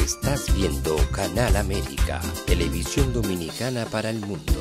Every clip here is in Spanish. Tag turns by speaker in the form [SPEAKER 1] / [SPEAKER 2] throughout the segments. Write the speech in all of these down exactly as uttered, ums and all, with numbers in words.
[SPEAKER 1] Estás viendo Canal América, televisión dominicana para el mundo.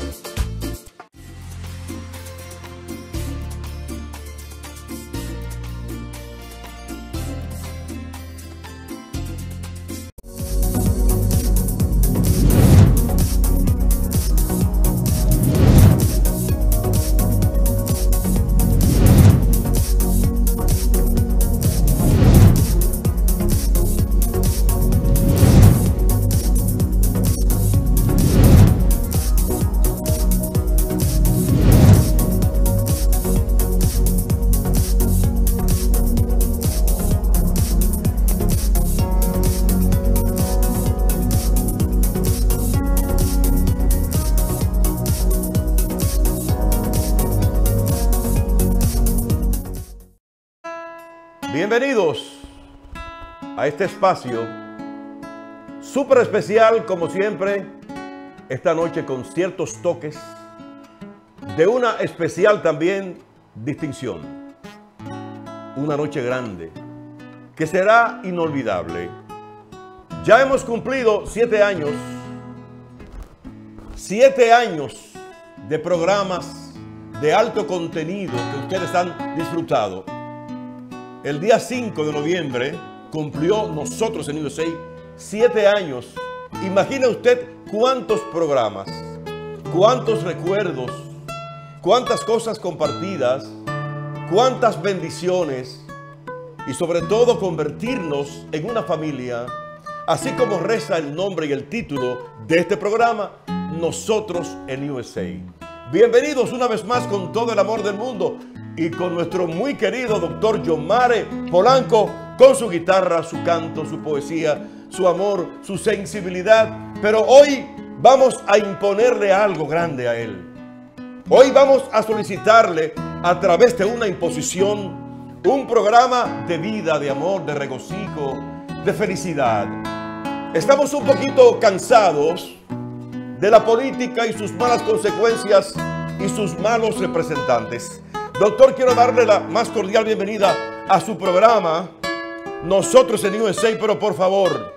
[SPEAKER 2] Bienvenidos a este espacio súper especial, como siempre, esta noche con ciertos toques de una especial también distinción. Una noche grande que será inolvidable. Ya hemos cumplido siete años, siete años de programas de alto contenido que ustedes han disfrutado. El día cinco de noviembre cumplió Nosotros en U S A siete años. Imagina usted cuántos programas, cuántos recuerdos, cuántas cosas compartidas, cuántas bendiciones y sobre todo convertirnos en una familia, así como reza el nombre y el título de este programa, Nosotros en U S A. Bienvenidos una vez más con todo el amor del mundo. Y con nuestro muy querido doctor Yomare Polanco, con su guitarra, su canto, su poesía, su amor, su sensibilidad. Pero hoy vamos a imponerle algo grande a él. Hoy vamos a solicitarle, a través de una imposición, un programa de vida, de amor, de regocijo, de felicidad. Estamos un poquito cansados de la política y sus malas consecuencias y sus malos representantes. Doctor, quiero darle la más cordial bienvenida a su programa, Nosotros en U S A, pero por favor,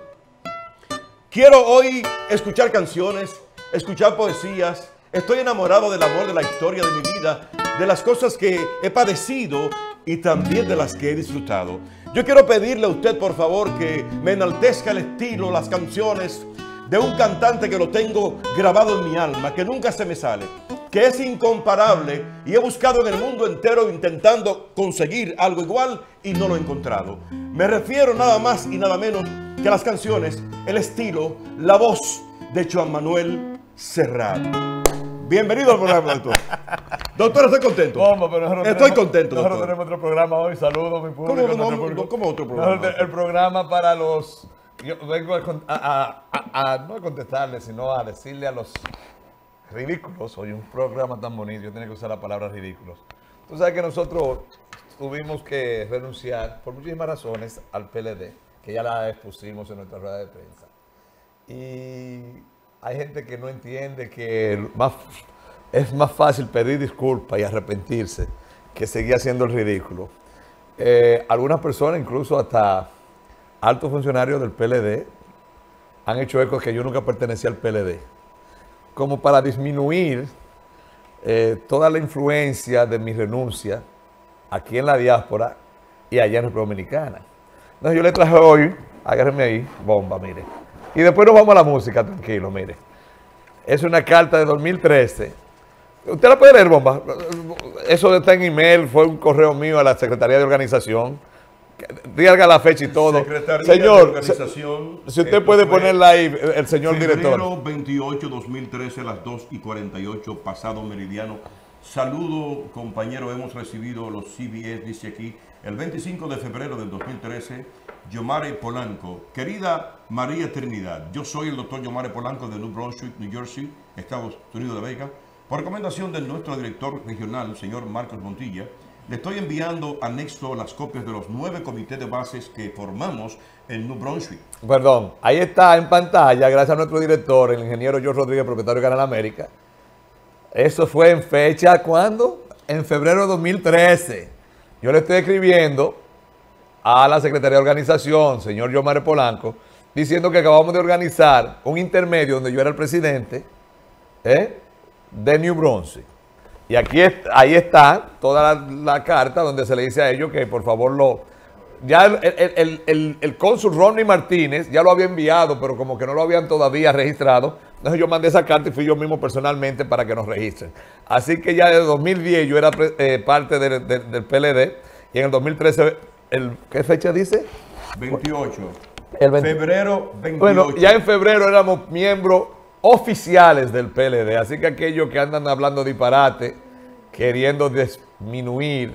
[SPEAKER 2] quiero hoy escuchar canciones, escuchar poesías. Estoy enamorado del amor, de la historia de mi vida, de las cosas que he padecido y también de las que he disfrutado. Yo quiero pedirle a usted, por favor, que me enaltezca el estilo, las canciones de un cantante que lo tengo grabado en mi alma, que nunca se me sale, que es incomparable y he buscado en el mundo entero intentando conseguir algo igual y no lo he encontrado. Me refiero nada más y nada menos que a las canciones, el estilo, la voz de Joan Manuel Serrat. Bienvenido al programa, doctor. Doctor, estoy contento.
[SPEAKER 3] ¿Cómo? Pero nosotros
[SPEAKER 2] estoy
[SPEAKER 3] tenemos,
[SPEAKER 2] contento, doctor.
[SPEAKER 3] Nosotros tenemos otro programa hoy. Saludos, mi público.
[SPEAKER 2] ¿Cómo, cómo,
[SPEAKER 3] público.
[SPEAKER 2] ¿cómo otro programa?
[SPEAKER 3] Nosotros, el programa para los... Yo vengo a, a, a, a no a contestarle, sino a decirle a los ridículos. Hoy un programa tan bonito, yo tenía que usar la palabra ridículos. Tú sabes que nosotros tuvimos que renunciar, por muchísimas razones, al P L D, que ya la expusimos en nuestra rueda de prensa. Y hay gente que no entiende que más, es más fácil pedir disculpas y arrepentirse que seguir haciendo el ridículo. Eh, algunas personas, incluso hasta altos funcionarios del P L D, han hecho eco que yo nunca pertenecía al P L D, como para disminuir eh, toda la influencia de mi renuncia aquí en la diáspora y allá en República Dominicana. Entonces yo le traje hoy, agárreme ahí, bomba, mire. Y después nos vamos a la música, tranquilo, mire. Es una carta de dos mil trece. ¿Usted la puede leer, bomba? Eso está en email, fue un correo mío a la Secretaría de Organización. Diga la fecha y todo.
[SPEAKER 2] Secretaría
[SPEAKER 3] señor,
[SPEAKER 2] de Organización,
[SPEAKER 3] si usted puede ponerla ahí, el señor director.
[SPEAKER 2] Febrero veintiocho, dos mil trece, a las dos y cuarenta y ocho, pasado meridiano. Saludo, compañero, hemos recibido los C B S, dice aquí, el veinticinco de febrero del dos mil trece, Yomare Polanco. Querida María Trinidad, yo soy el doctor Yomare Polanco de New Brunswick, New Jersey, Estados Unidos de América. Por recomendación de nuestro director regional, el señor Marcos Montilla, le estoy enviando anexo las copias de los nueve comités de bases que formamos en New Brunswick.
[SPEAKER 3] Perdón, ahí está en pantalla, gracias a nuestro director, el ingeniero George Rodríguez, propietario de Canal América. Eso fue en fecha, ¿cuándo? En febrero de dos mil trece. Yo le estoy escribiendo a la Secretaría de Organización, señor Yomare Polanco, diciendo que acabamos de organizar un intermedio donde yo era el presidente ¿eh? de New Brunswick. Y aquí ahí está toda la, la carta donde se le dice a ellos que por favor lo... Ya el, el, el, el, el cónsul Ronnie Martínez ya lo había enviado, pero como que no lo habían todavía registrado. Entonces yo mandé esa carta y fui yo mismo personalmente para que nos registren. Así que ya desde dos mil diez yo era eh, parte de, de, del P L D y en el dos mil trece, el, ¿qué fecha dice?
[SPEAKER 2] veintiocho.
[SPEAKER 3] El veinte.
[SPEAKER 2] Febrero veintiocho.
[SPEAKER 3] Bueno, ya en febrero éramos miembros oficiales del P L D. Así que aquellos que andan hablando disparate, queriendo disminuir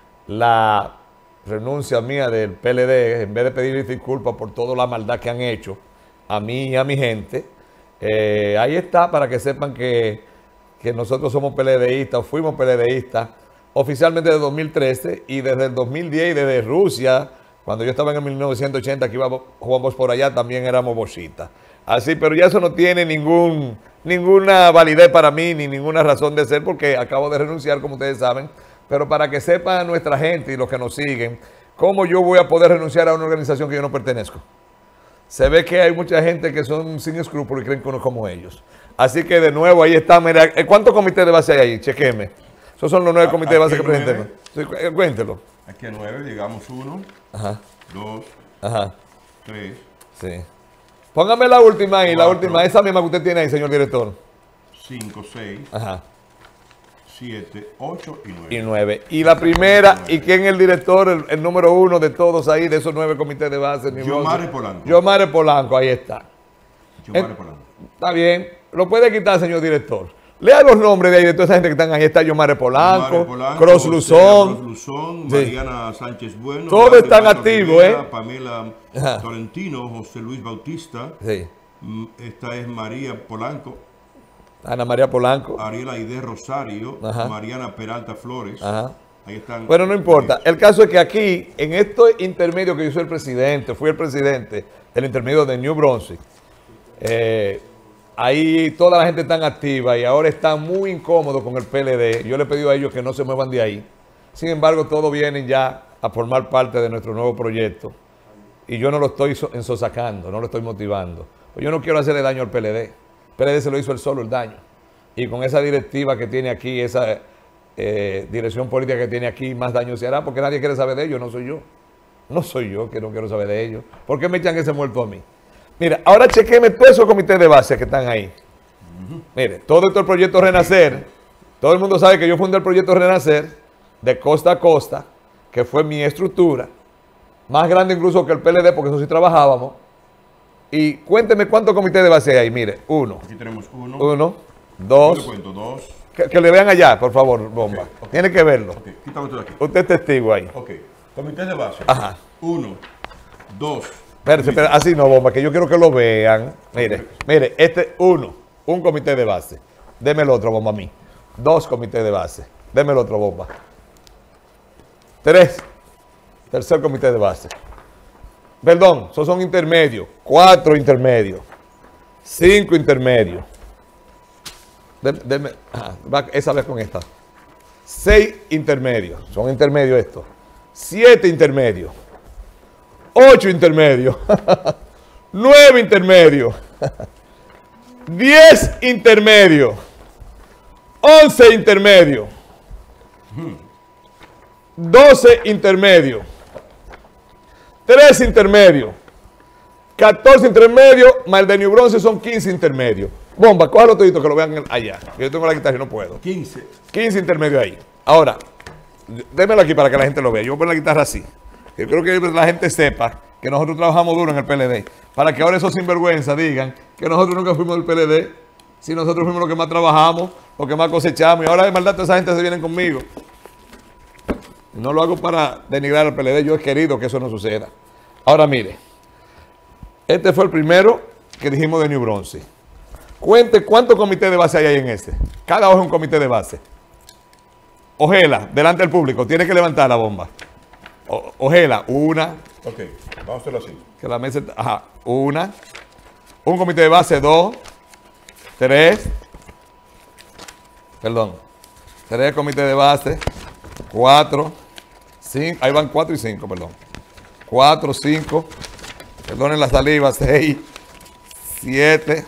[SPEAKER 3] la renuncia mía del P L D, en vez de pedirles disculpas por toda la maldad que han hecho a mí y a mi gente, eh, ahí está para que sepan que, que nosotros somos PLDistas, o fuimos PLDistas oficialmente desde dos mil trece y desde el dos mil diez y desde Rusia, cuando yo estaba en el mil novecientos ochenta que íbamos, jugamos por allá, también éramos bochistas. Así, pero ya eso no tiene ningún, ninguna validez para mí, ni ninguna razón de ser, porque acabo de renunciar, como ustedes saben. Pero para que sepan nuestra gente y los que nos siguen, cómo yo voy a poder renunciar a una organización que yo no pertenezco. Se ve que hay mucha gente que son sin escrúpulos y creen que uno es como ellos. Así que de nuevo, ahí está. Mira, ¿cuántos comités de base hay ahí? Chequeme. Esos son los nueve comités de base que presentemos. Sí, cuéntelo.
[SPEAKER 2] Aquí a nueve, llegamos uno,
[SPEAKER 3] Ajá.
[SPEAKER 2] dos,
[SPEAKER 3] Ajá.
[SPEAKER 2] tres.
[SPEAKER 3] Sí. Póngame la última ahí, la
[SPEAKER 2] Cuatro.
[SPEAKER 3] última, esa misma que usted tiene ahí, señor director.
[SPEAKER 2] cinco, seis,
[SPEAKER 3] Ajá.
[SPEAKER 2] siete, ocho y nueve.
[SPEAKER 3] Y nueve. Y la primera, ¿y quién es el director, el, el número uno de todos ahí, de esos nueve comités de base?
[SPEAKER 2] Yomare Polanco.
[SPEAKER 3] Yomare Polanco, ahí está.
[SPEAKER 2] Yomare
[SPEAKER 3] Eh,
[SPEAKER 2] Polanco.
[SPEAKER 3] Está bien, lo puede quitar, señor director. Lea los nombres de ahí, de toda esa gente que están ahí. Está Yomare Polanco,
[SPEAKER 2] Yomare Polanco,
[SPEAKER 3] Cross
[SPEAKER 2] José
[SPEAKER 3] Luzón.
[SPEAKER 2] Cross Luzón,
[SPEAKER 3] Sí.
[SPEAKER 2] Mariana Sánchez Bueno.
[SPEAKER 3] Todos
[SPEAKER 2] Gabriel
[SPEAKER 3] están
[SPEAKER 2] Mato
[SPEAKER 3] activos,
[SPEAKER 2] Rivera,
[SPEAKER 3] ¿eh?
[SPEAKER 2] Pamela
[SPEAKER 3] Ajá.
[SPEAKER 2] Tolentino, José Luis Bautista.
[SPEAKER 3] Sí.
[SPEAKER 2] Mm, Esta es María Polanco,
[SPEAKER 3] Ana María Polanco.
[SPEAKER 2] Ariel Aide Rosario,
[SPEAKER 3] Ajá.
[SPEAKER 2] Mariana Peralta Flores.
[SPEAKER 3] Ajá.
[SPEAKER 2] Ahí están.
[SPEAKER 3] Bueno, no importa. El caso es que aquí, en este intermedio que yo soy el presidente, fui el presidente del intermedio de New Brunswick, eh, ahí toda la gente está activa y ahora están muy incómodos con el P L D. Yo le he pedido a ellos que no se muevan de ahí. Sin embargo, todos vienen ya a formar parte de nuestro nuevo proyecto. Y yo no lo estoy so- ensosacando, no lo estoy motivando. Pues yo no quiero hacerle daño al P L D. El P L D se lo hizo él solo el daño. Y con esa directiva que tiene aquí, esa eh, dirección política que tiene aquí, más daño se hará porque nadie quiere saber de ellos, no soy yo. No soy yo que no quiero saber de ellos. ¿Por qué me echan ese muerto a mí? Mira, ahora chequeme todos esos comités de base que están ahí. Mire, todo esto el proyecto Renacer, todo el mundo sabe que yo fundé el proyecto Renacer de costa a costa, que fue mi estructura, más grande incluso que el P L D, porque eso sí trabajábamos. Y cuénteme cuántos comités de base hay. Mire, uno,
[SPEAKER 2] Aquí tenemos uno.
[SPEAKER 3] uno,
[SPEAKER 2] Yo le
[SPEAKER 3] dos,
[SPEAKER 2] cuento, dos.
[SPEAKER 3] que, que le vean allá, por favor, Bomba.
[SPEAKER 2] Ok, ok.
[SPEAKER 3] Tiene que verlo.
[SPEAKER 2] Ok, quítame todo aquí.
[SPEAKER 3] Usted es testigo ahí.
[SPEAKER 2] Ok. Comité de base.
[SPEAKER 3] Ajá.
[SPEAKER 2] Uno, dos.
[SPEAKER 3] Espérese, espérese, así no, Bomba, que yo quiero que lo vean. Mire, mire, este, uno, un comité de base. Deme el otro, Bomba, a mí. Dos comités de base. Deme el otro, Bomba. Tres, tercer comité de base. Perdón, esos son intermedios. Cuatro intermedios. Cinco intermedios. Deme, deme, ajá, va esa vez con esta. Seis intermedios. Son intermedios estos. Siete intermedios. Ocho intermedios. Nueve intermedios. Diez intermedios. Once intermedios. Doce intermedios. Tres intermedios. Catorce intermedios, más el de New Brunswick son quince intermedios. Bomba, cójalo todito que lo vean allá. Yo tengo la guitarra y no puedo.
[SPEAKER 2] quince.
[SPEAKER 3] quince intermedios ahí. Ahora, démelo aquí para que la gente lo vea. Yo voy a poner la guitarra así. Yo creo que la gente sepa que nosotros trabajamos duro en el P L D. Para que ahora esos sinvergüenza digan que nosotros nunca fuimos del P L D. Si nosotros fuimos los que más trabajamos, los que más cosechamos. Y ahora de maldad toda esa gente se vienen conmigo. No lo hago para denigrar al P L D. Yo he querido que eso no suceda. Ahora mire. Este fue el primero que dijimos de New Brunswick. Cuente cuántos comités de base hay ahí en este. Cada hoja es un comité de base. Ojela, delante del público. Tiene que levantar la bomba. O- Ojela, una.
[SPEAKER 2] Ok, vamos a hacerlo así.
[SPEAKER 3] Que la mesa. Ajá, una. Un comité de base, dos. Tres. Perdón. Tres comités de base. Cuatro. Cinco. Ahí van cuatro y cinco, perdón. Cuatro, cinco. Perdonen la saliva. seis, siete,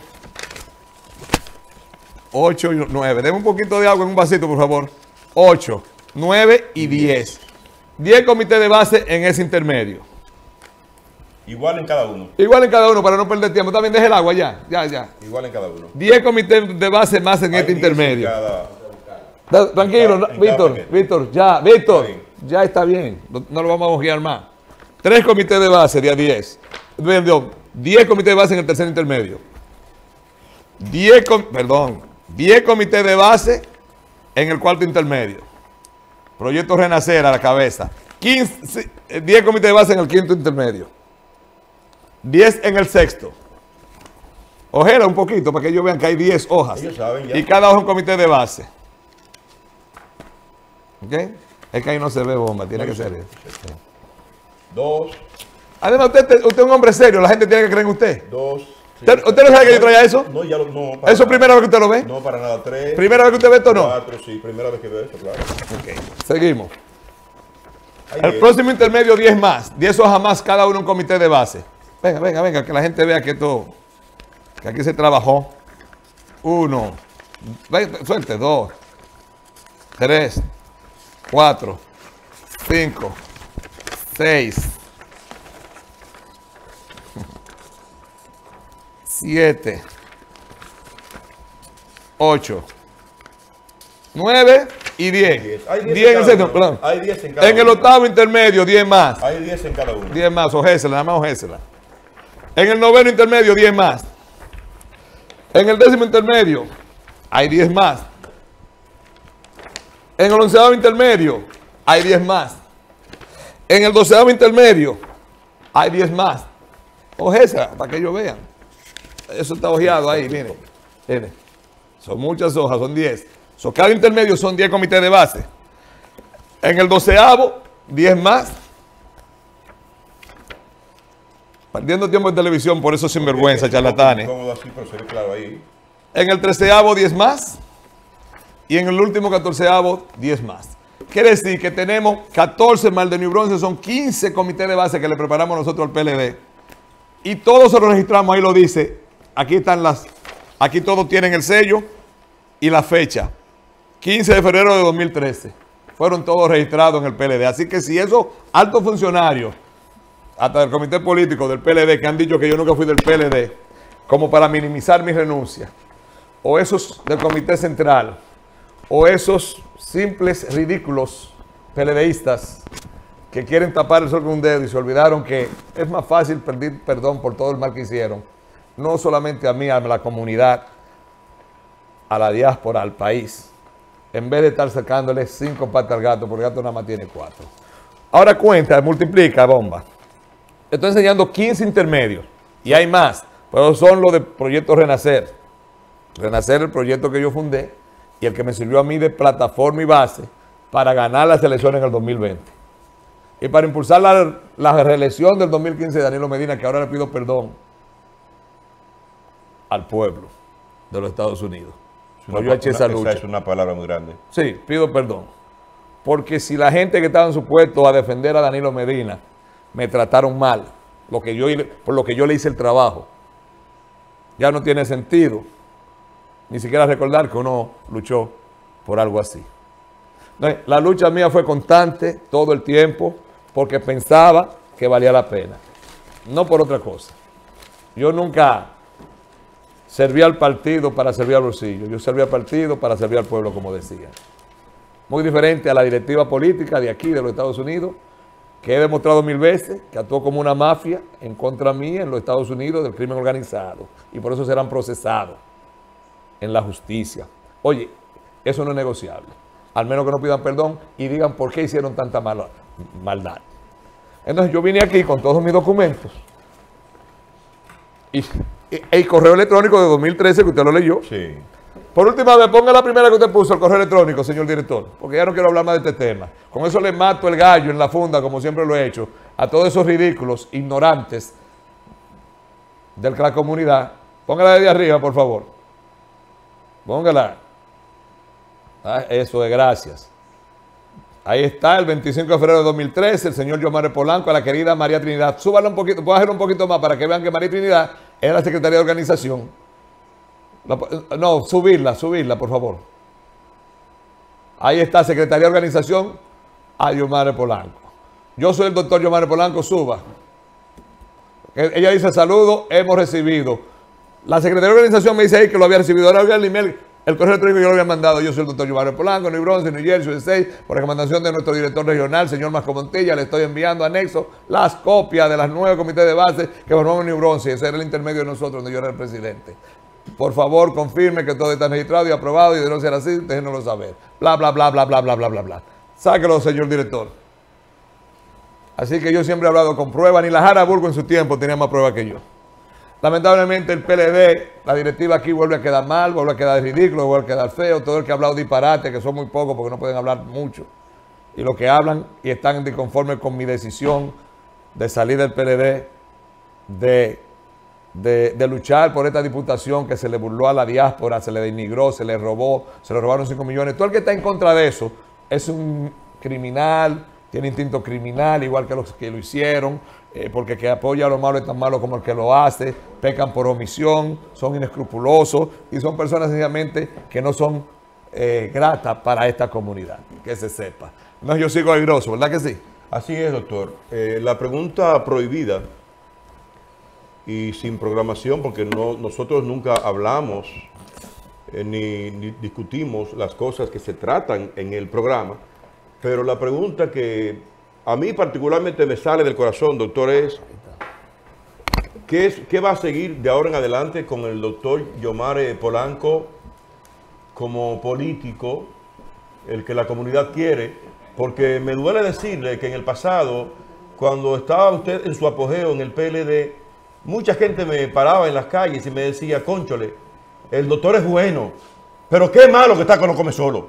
[SPEAKER 3] ocho y nueve. Deme un poquito de agua en un vasito, por favor. ocho, nueve y diez. diez comités de base en ese intermedio.
[SPEAKER 2] Igual en cada uno.
[SPEAKER 3] Igual en cada uno para no perder tiempo. También deje el agua ya. Ya, ya.
[SPEAKER 2] Igual en cada uno.
[SPEAKER 3] diez comités de base más en
[SPEAKER 2] Hay
[SPEAKER 3] este
[SPEAKER 2] diez en
[SPEAKER 3] intermedio.
[SPEAKER 2] cada-
[SPEAKER 3] Da- Tranquilo,
[SPEAKER 2] en cada- en
[SPEAKER 3] Víctor,
[SPEAKER 2] cada paquete.
[SPEAKER 3] Víctor, ya, Víctor,
[SPEAKER 2] Está bien.
[SPEAKER 3] ya está bien, no, no lo vamos a guiar más. Tres comités de base de a diez. Perdón, diez comités de base en el tercer intermedio. diez, com- perdón, diez comités de base en el cuarto intermedio. Proyecto Renacer a la cabeza. quince, eh, diez comités de base en el quinto intermedio. diez en el sexto. Ojera un poquito para que ellos vean que hay diez hojas.
[SPEAKER 2] Ellos saben ya.
[SPEAKER 3] Y cada hoja es un comité de base. ¿Ok? Es que ahí no se ve bomba, tiene
[SPEAKER 2] No,
[SPEAKER 3] que
[SPEAKER 2] yo
[SPEAKER 3] ser
[SPEAKER 2] sé.
[SPEAKER 3] eso.
[SPEAKER 2] Dos,
[SPEAKER 3] Además, usted, usted es un hombre serio, la gente tiene que creer en usted.
[SPEAKER 2] dos. sí.
[SPEAKER 3] ¿Usted, usted no sabe que yo traía eso?
[SPEAKER 2] No, ya lo, no.
[SPEAKER 3] ¿Eso es primera vez que usted lo ve?
[SPEAKER 2] No, para nada. Tres.
[SPEAKER 3] ¿Primera vez que usted ve esto o no?
[SPEAKER 2] Cuatro, sí. Primera vez que veo esto, claro.
[SPEAKER 3] Ok, seguimos.
[SPEAKER 2] Hay
[SPEAKER 3] El
[SPEAKER 2] diez.
[SPEAKER 3] próximo intermedio, diez más. diez hojas más, cada uno un comité de base. Venga, venga, venga, que la gente vea que esto, que aquí se trabajó. Uno, ve- suelte, dos, tres, cuatro, cinco, seis, siete, ocho, nueve y diez.
[SPEAKER 2] Diez. Hay
[SPEAKER 3] diez
[SPEAKER 2] diez
[SPEAKER 3] en el
[SPEAKER 2] en
[SPEAKER 3] sexto,
[SPEAKER 2] cada uno.
[SPEAKER 3] perdón.
[SPEAKER 2] Hay diez en cada
[SPEAKER 3] En el
[SPEAKER 2] uno.
[SPEAKER 3] octavo intermedio, diez más.
[SPEAKER 2] Hay diez en cada uno.
[SPEAKER 3] diez más, ojésela, nada más ojésela. En el noveno intermedio, diez más. En el décimo intermedio, hay diez más. En el onceavo intermedio, hay diez más. En el doceavo intermedio, hay diez más. Ojésela, para que ellos vean. Eso está ojeado ahí, miren. Miren. Son muchas hojas, son diez. So, cada intermedio son diez comités de base. En el doceavo, diez más. Perdiendo tiempo en televisión por esos sinvergüenza, charlatanes.
[SPEAKER 2] Cómodo así, pero se ve claro ahí.
[SPEAKER 3] En el treceavo, diez más. Y en el último catorceavo, diez más. Quiere decir que tenemos catorce más el de New Bronce, son quince comités de base que le preparamos nosotros al P L D. Y todos se lo registramos, ahí lo dice. Aquí están las, aquí todos tienen el sello y la fecha. quince de febrero de dos mil trece. Fueron todos registrados en el P L D. Así que si esos altos funcionarios, hasta del comité político del P L D, que han dicho que yo nunca fui del P L D, como para minimizar mi renuncia, o esos del comité central, o esos simples ridículos PLDistas que quieren tapar el sol con un dedo y se olvidaron que es más fácil pedir perdón por todo el mal que hicieron, no solamente a mí, a la comunidad, a la diáspora, al país, en vez de estar sacándole cinco patas al gato, porque el gato nada más tiene cuatro. Ahora cuenta, multiplica, bomba. Estoy enseñando quince intermedios y hay más, pero son los del proyecto Renacer. Renacer, el proyecto que yo fundé y el que me sirvió a mí de plataforma y base para ganar las elecciones en el dos mil veinte. Y para impulsar la, la reelección del dos mil quince de Danilo Medina, que ahora le pido perdón al pueblo de los Estados Unidos.
[SPEAKER 2] Una-
[SPEAKER 3] Yo eché esa
[SPEAKER 2] una-
[SPEAKER 3] lucha.
[SPEAKER 2] es una palabra muy grande.
[SPEAKER 3] Sí, pido perdón. Porque si la gente que estaba en su puesto a defender a Danilo Medina me trataron mal, lo que yo, por lo que yo le hice el trabajo, ya no tiene sentido ni siquiera recordar que uno luchó por algo así. No, la lucha mía fue constante todo el tiempo porque pensaba que valía la pena, no por otra cosa. Yo nunca serví al partido para servir al bolsillo, yo serví al partido para servir al pueblo, como decía. Muy diferente a la directiva política de aquí, de los Estados Unidos, que he demostrado mil veces que actuó como una mafia en contra mía en los Estados Unidos del crimen organizado y por eso serán procesados en la justicia. Oye, eso no es negociable. Al menos que no pidan perdón y digan por qué hicieron tanta mala, maldad. Entonces yo vine aquí con todos mis documentos y, y el correo electrónico de dos mil trece que usted lo leyó.
[SPEAKER 2] Sí.
[SPEAKER 3] Por última vez, ponga la primera que usted puso, el correo electrónico, señor director, porque ya no quiero hablar más de este tema. Con eso le mato el gallo en la funda, como siempre lo he hecho, a todos esos ridículos, ignorantes de la comunidad. Póngala desde arriba, por favor. Póngala. Ah, eso es, gracias. Ahí está, el veinticinco de febrero de dos mil trece, el señor Yomare Polanco, a la querida María Trinidad. Súbalo un poquito, puedo hacer un poquito más para que vean que María Trinidad es la secretaria de organización. La, no, subirla, subirla, por favor. Ahí está, secretaria de organización, a Yomare Polanco. Yo soy el doctor Yomare Polanco, suba. Ella dice, saludo, hemos recibido. La secretaria de organización me dice ahí que lo había recibido. Ahora el email, el correo electrónico yo lo había mandado. Yo soy el doctor Yomare Polanco, New Brunswick, New Jersey, U S A, por recomendación de nuestro director regional, señor Masco Montilla, le estoy enviando anexo las copias de las nueve comités de base que formamos en New Brunswick. Ese era el intermedio de nosotros, donde yo era el presidente. Por favor, confirme que todo está registrado y aprobado, y de no ser así, déjenoslo saber. Bla, bla, bla, bla, bla, bla, bla, bla, bla. Sáquelo, señor director. Así que yo siempre he hablado con pruebas. Ni la Jara Burgo en su tiempo tenía más pruebas que yo. Lamentablemente el P L D, la directiva aquí vuelve a quedar mal, vuelve a quedar ridículo, vuelve a quedar feo. Todo el que ha hablado disparate, que son muy pocos porque no pueden hablar mucho. Y los que hablan y están disconformes con mi decisión de salir del P L D, de, de, de luchar por esta diputación que se le burló a la diáspora, se le denigró, se le robó, se le robaron cinco millones. Todo el que está en contra de eso es un criminal, tiene instinto criminal, igual que los que lo hicieron, eh, porque el que apoya a lo malo es tan malo como el que lo hace, pecan por omisión, son inescrupulosos y son personas sencillamente que no son eh, gratas para esta comunidad, que se sepa. No, yo sigo airoso, ¿verdad que sí?
[SPEAKER 2] Así es, doctor. Eh, la pregunta prohibida y sin programación, porque no, nosotros nunca hablamos eh, ni, ni discutimos las cosas que se tratan en el programa, pero la pregunta que a mí particularmente me sale del corazón, doctor, es ¿qué, es, qué va a seguir de ahora en adelante con el doctor Yomare Polanco como político, el que la comunidad quiere? Porque me duele decirle que en el pasado, cuando estaba usted en su apogeo en el P L D, mucha gente me paraba en las calles y me decía, cónchole, el doctor es bueno, pero qué malo que está cuando come solo.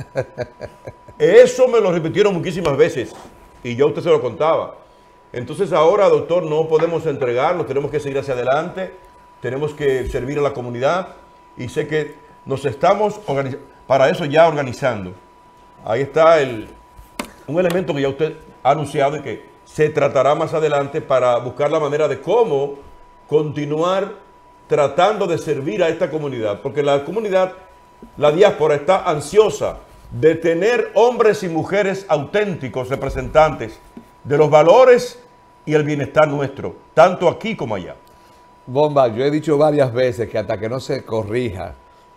[SPEAKER 2] Eso me lo repitieron muchísimas veces y yo a usted se lo contaba. Entonces ahora, doctor, no podemos entregarnos, tenemos que seguir hacia adelante, tenemos que servir a la comunidad y sé que nos estamos para eso ya organizando. Ahí está el, un elemento que ya usted ha anunciado y que se tratará más adelante para buscar la manera de cómo continuar tratando de servir a esta comunidad, porque la comunidad, la diáspora está ansiosa de tener hombres y mujeres auténticos, representantes de los valores y el bienestar nuestro, tanto aquí como allá.
[SPEAKER 3] Bomba, yo he dicho varias veces que hasta que no se corrija,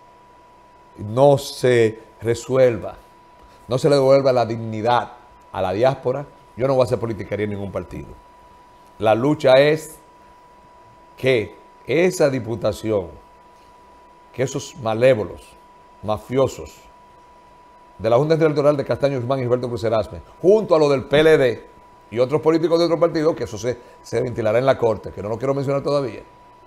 [SPEAKER 3] no se resuelva, no se le devuelva la dignidad a la diáspora, yo no voy a hacer politiquería en ningún partido. La lucha es que esa diputación, que esos malévolos, mafiosos, de la Junta Electoral de Castaño Guzmán y Gilberto Cruz Erasme, junto a lo del P L D y otros políticos de otros partidos, que eso se, se ventilará en la corte, que no lo quiero mencionar todavía,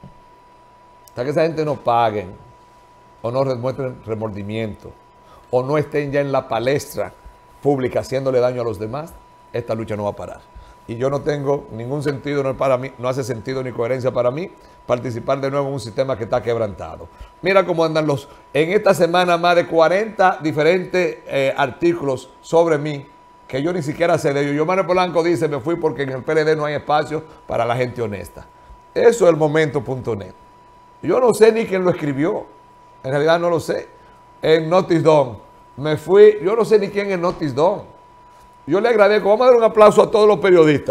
[SPEAKER 3] hasta que esa gente no paguen o no demuestren remordimiento o no estén ya en la palestra pública haciéndole daño a los demás, esta lucha no va a parar. Y yo no tengo ningún sentido, no, es para mí, no hace sentido ni coherencia para mí participar de nuevo en un sistema que está quebrantado. Mira cómo andan los... En esta semana más de cuarenta diferentes eh, artículos sobre mí que yo ni siquiera sé de ellos. Yomare Polanco dice, me fui porque en el P L D no hay espacio para la gente honesta. Eso es el momento punto net. Yo no sé ni quién lo escribió. En realidad no lo sé. En Notice Dawn. Me fui, yo no sé ni quién es Notice Dawn. Yo le agradezco, vamos a dar un aplauso a todos los periodistas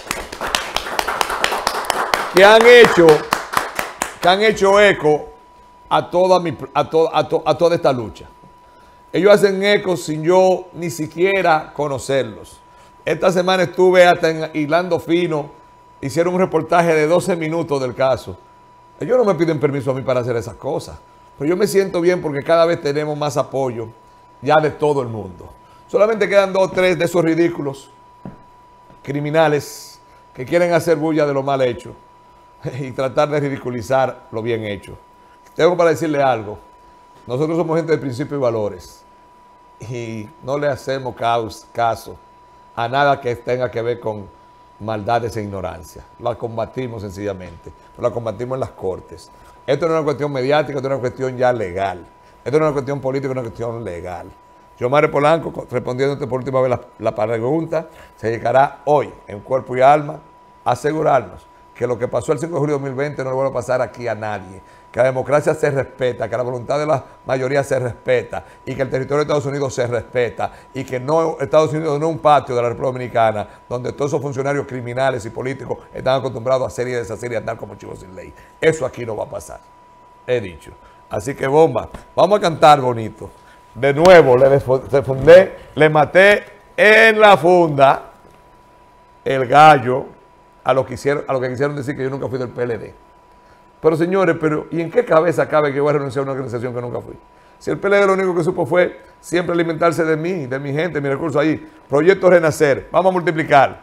[SPEAKER 3] que han hecho, que han hecho eco a toda, mi, a, to, a, to, a toda esta lucha. Ellos hacen eco sin yo ni siquiera conocerlos. Esta semana estuve hasta en Hilando Fino, hicieron un reportaje de doce minutos del caso. Ellos no me piden permiso a mí para hacer esas cosas, pero yo me siento bien porque cada vez tenemos más apoyo ya de todo el mundo. Solamente quedan dos o tres de esos ridículos criminales que quieren hacer bulla de lo mal hecho y tratar de ridiculizar lo bien hecho. Tengo para decirle algo. Nosotros somos gente de principios y valores y no le hacemos caso a nada que tenga que ver con maldades e ignorancia. La combatimos sencillamente, pero la combatimos en las cortes. Esto no es una cuestión mediática, esto es una cuestión ya legal. Esto no es una cuestión política, es una cuestión legal. Yomare Polanco, respondiéndote por última vez la, la pregunta, se dedicará hoy, en cuerpo y alma, a asegurarnos que lo que pasó el cinco de julio de dos mil veinte no le vuelva a pasar aquí a nadie, que la democracia se respeta, que la voluntad de la mayoría se respeta y que el territorio de Estados Unidos se respeta y que no Estados Unidos no es un patio de la República Dominicana donde todos esos funcionarios criminales y políticos están acostumbrados a hacer y deshacer y andar como chivos sin ley. Eso aquí no va a pasar, he dicho. Así que bomba, vamos a cantar bonito. De nuevo le defundé, le maté en la funda el gallo a lo que hicieron, a lo que quisieron decir que yo nunca fui del P L D. Pero señores, pero ¿y en qué cabeza cabe que yo voy a renunciar a una organización que nunca fui? Si el P L D lo único que supo fue siempre alimentarse de mí, de mi gente, de mi recurso ahí. Proyecto Renacer, vamos a multiplicar.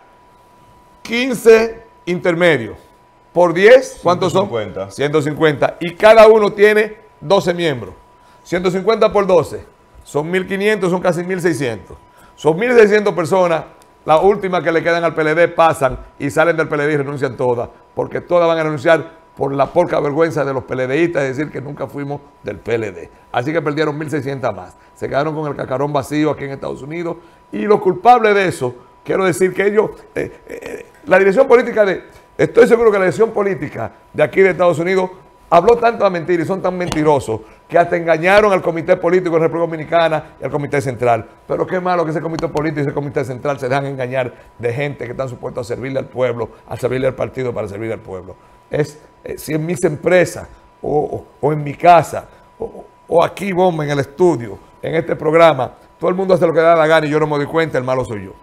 [SPEAKER 3] quince intermedios. Por diez, ¿cuántos son? ciento cincuenta. Y cada uno tiene doce miembros. ciento cincuenta por doce. Son mil quinientos, son casi mil seiscientos. Son mil seiscientas personas. Las últimas que le quedan al P L D pasan y salen del P L D y renuncian todas. Porque todas van a renunciar por la porca vergüenza de los PLDistas de decir que nunca fuimos del P L D. Así que perdieron mil seiscientas más. Se quedaron con el cacarón vacío aquí en Estados Unidos. Y los culpables de eso, quiero decir que ellos, eh, eh, la dirección política de, estoy seguro que la dirección política de aquí de Estados Unidos habló tanta mentira y son tan mentirosos que hasta engañaron al comité político de la República Dominicana y al comité central. Pero qué malo que ese comité político y ese comité central se dejan engañar de gente que están supuestos a servirle al pueblo, a servirle al partido para servirle al pueblo. Es, eh, si en mis empresas o, o, o en mi casa o, o aquí, bomba, en el estudio, en este programa, todo el mundo hace lo que da la gana y yo no me doy cuenta, el malo soy yo.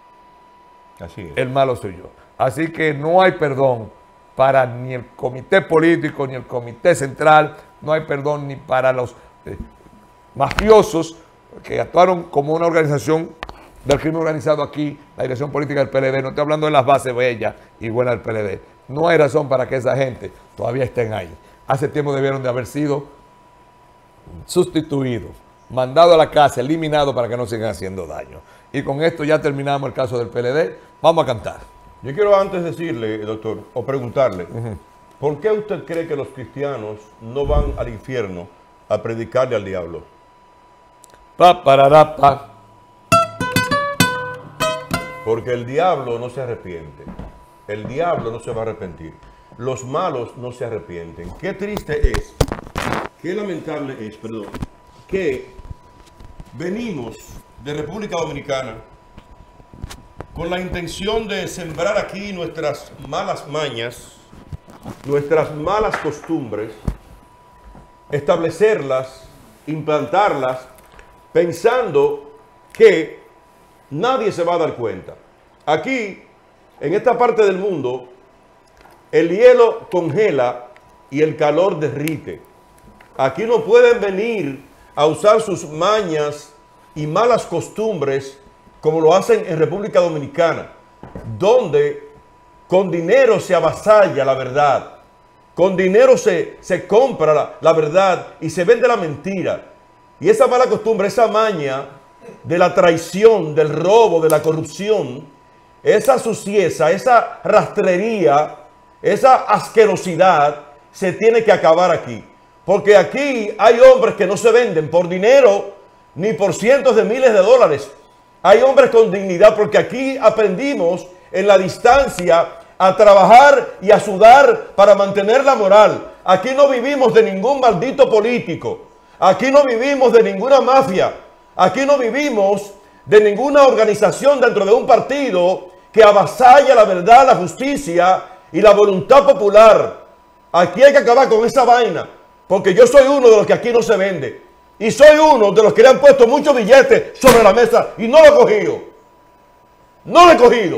[SPEAKER 2] Así es.
[SPEAKER 3] El malo soy yo. Así que no hay perdón para ni el comité político, ni el comité central, no hay perdón ni para los eh, mafiosos que actuaron como una organización del crimen organizado aquí, la dirección política del P L D, no estoy hablando de las bases bellas y buenas del P L D. No hay razón para que esa gente todavía estén ahí. Hace tiempo debieron de haber sido sustituidos, mandados a la casa, eliminados para que no sigan haciendo daño. Y con esto ya terminamos el caso del P L D. Vamos a cantar.
[SPEAKER 2] Yo quiero antes decirle, doctor, o preguntarle, uh-huh. ¿por qué usted cree que los cristianos no van al infierno a predicarle al diablo?
[SPEAKER 3] Pa, parará, pa.
[SPEAKER 2] Porque el diablo no se arrepiente. El diablo no se va a arrepentir. Los malos no se arrepienten. Qué triste es, qué lamentable es, perdón, que venimos de República Dominicana con la intención de sembrar aquí nuestras malas mañas, nuestras malas costumbres, establecerlas, implantarlas, pensando que nadie se va a dar cuenta. Aquí, en esta parte del mundo, el hielo congela y el calor derrite. Aquí no pueden venir a usar sus mañas y malas costumbres como lo hacen en República Dominicana, donde con dinero se avasalla la verdad, con dinero se, se compra la, la verdad y se vende la mentira. Y esa mala costumbre, esa maña de la traición, del robo, de la corrupción, esa suciedad, esa rastrería, esa asquerosidad se tiene que acabar aquí. Porque aquí hay hombres que no se venden por dinero ni por cientos de miles de dólares. Hay hombres con dignidad porque aquí aprendimos en la distancia a trabajar y a sudar para mantener la moral. Aquí no vivimos de ningún maldito político. Aquí no vivimos de ninguna mafia. Aquí no vivimos de ninguna organización dentro de un partido que avasalla la verdad, la justicia y la voluntad popular. Aquí hay que acabar con esa vaina, porque yo soy uno de los que aquí no se vende. Y soy uno de los que le han puesto muchos billetes sobre la mesa y no lo he cogido. No lo he cogido.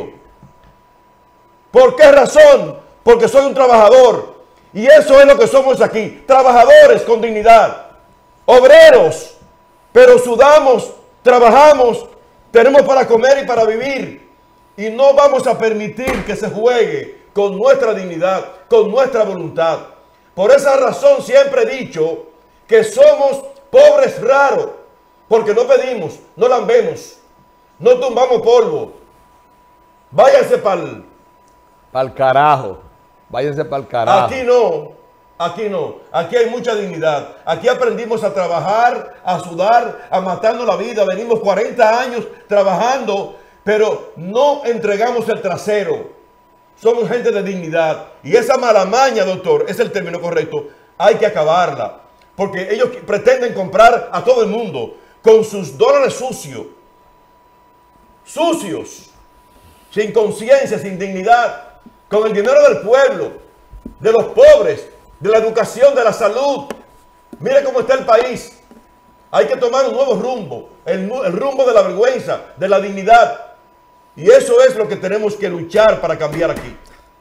[SPEAKER 2] ¿Por qué razón? Porque soy un trabajador. Y eso es lo que somos aquí. Trabajadores con dignidad. Obreros. Pero sudamos, trabajamos, tenemos para comer y para vivir. Y no vamos a permitir que se juegue con nuestra dignidad, con nuestra voluntad. Por esa razón siempre he dicho que somos pobres raros, porque no pedimos, no lambemos, no tumbamos polvo. Váyanse para el...
[SPEAKER 3] Para el carajo. Váyanse para el carajo.
[SPEAKER 2] Aquí no. Aquí no, aquí hay mucha dignidad. Aquí aprendimos a trabajar, a sudar, a matarnos la vida. Venimos cuarenta años trabajando, pero no entregamos el trasero. Somos gente de dignidad. Y esa mala maña, doctor, es el término correcto, hay que acabarla. Porque ellos pretenden comprar a todo el mundo con sus dólares sucios. Sucios. Sin conciencia, sin dignidad. Con el dinero del pueblo, de los pobres, de la educación, de la salud. Mire cómo está el país. Hay que tomar un nuevo rumbo. El, el rumbo de la vergüenza, de la dignidad. Y eso es lo que tenemos que luchar para cambiar aquí.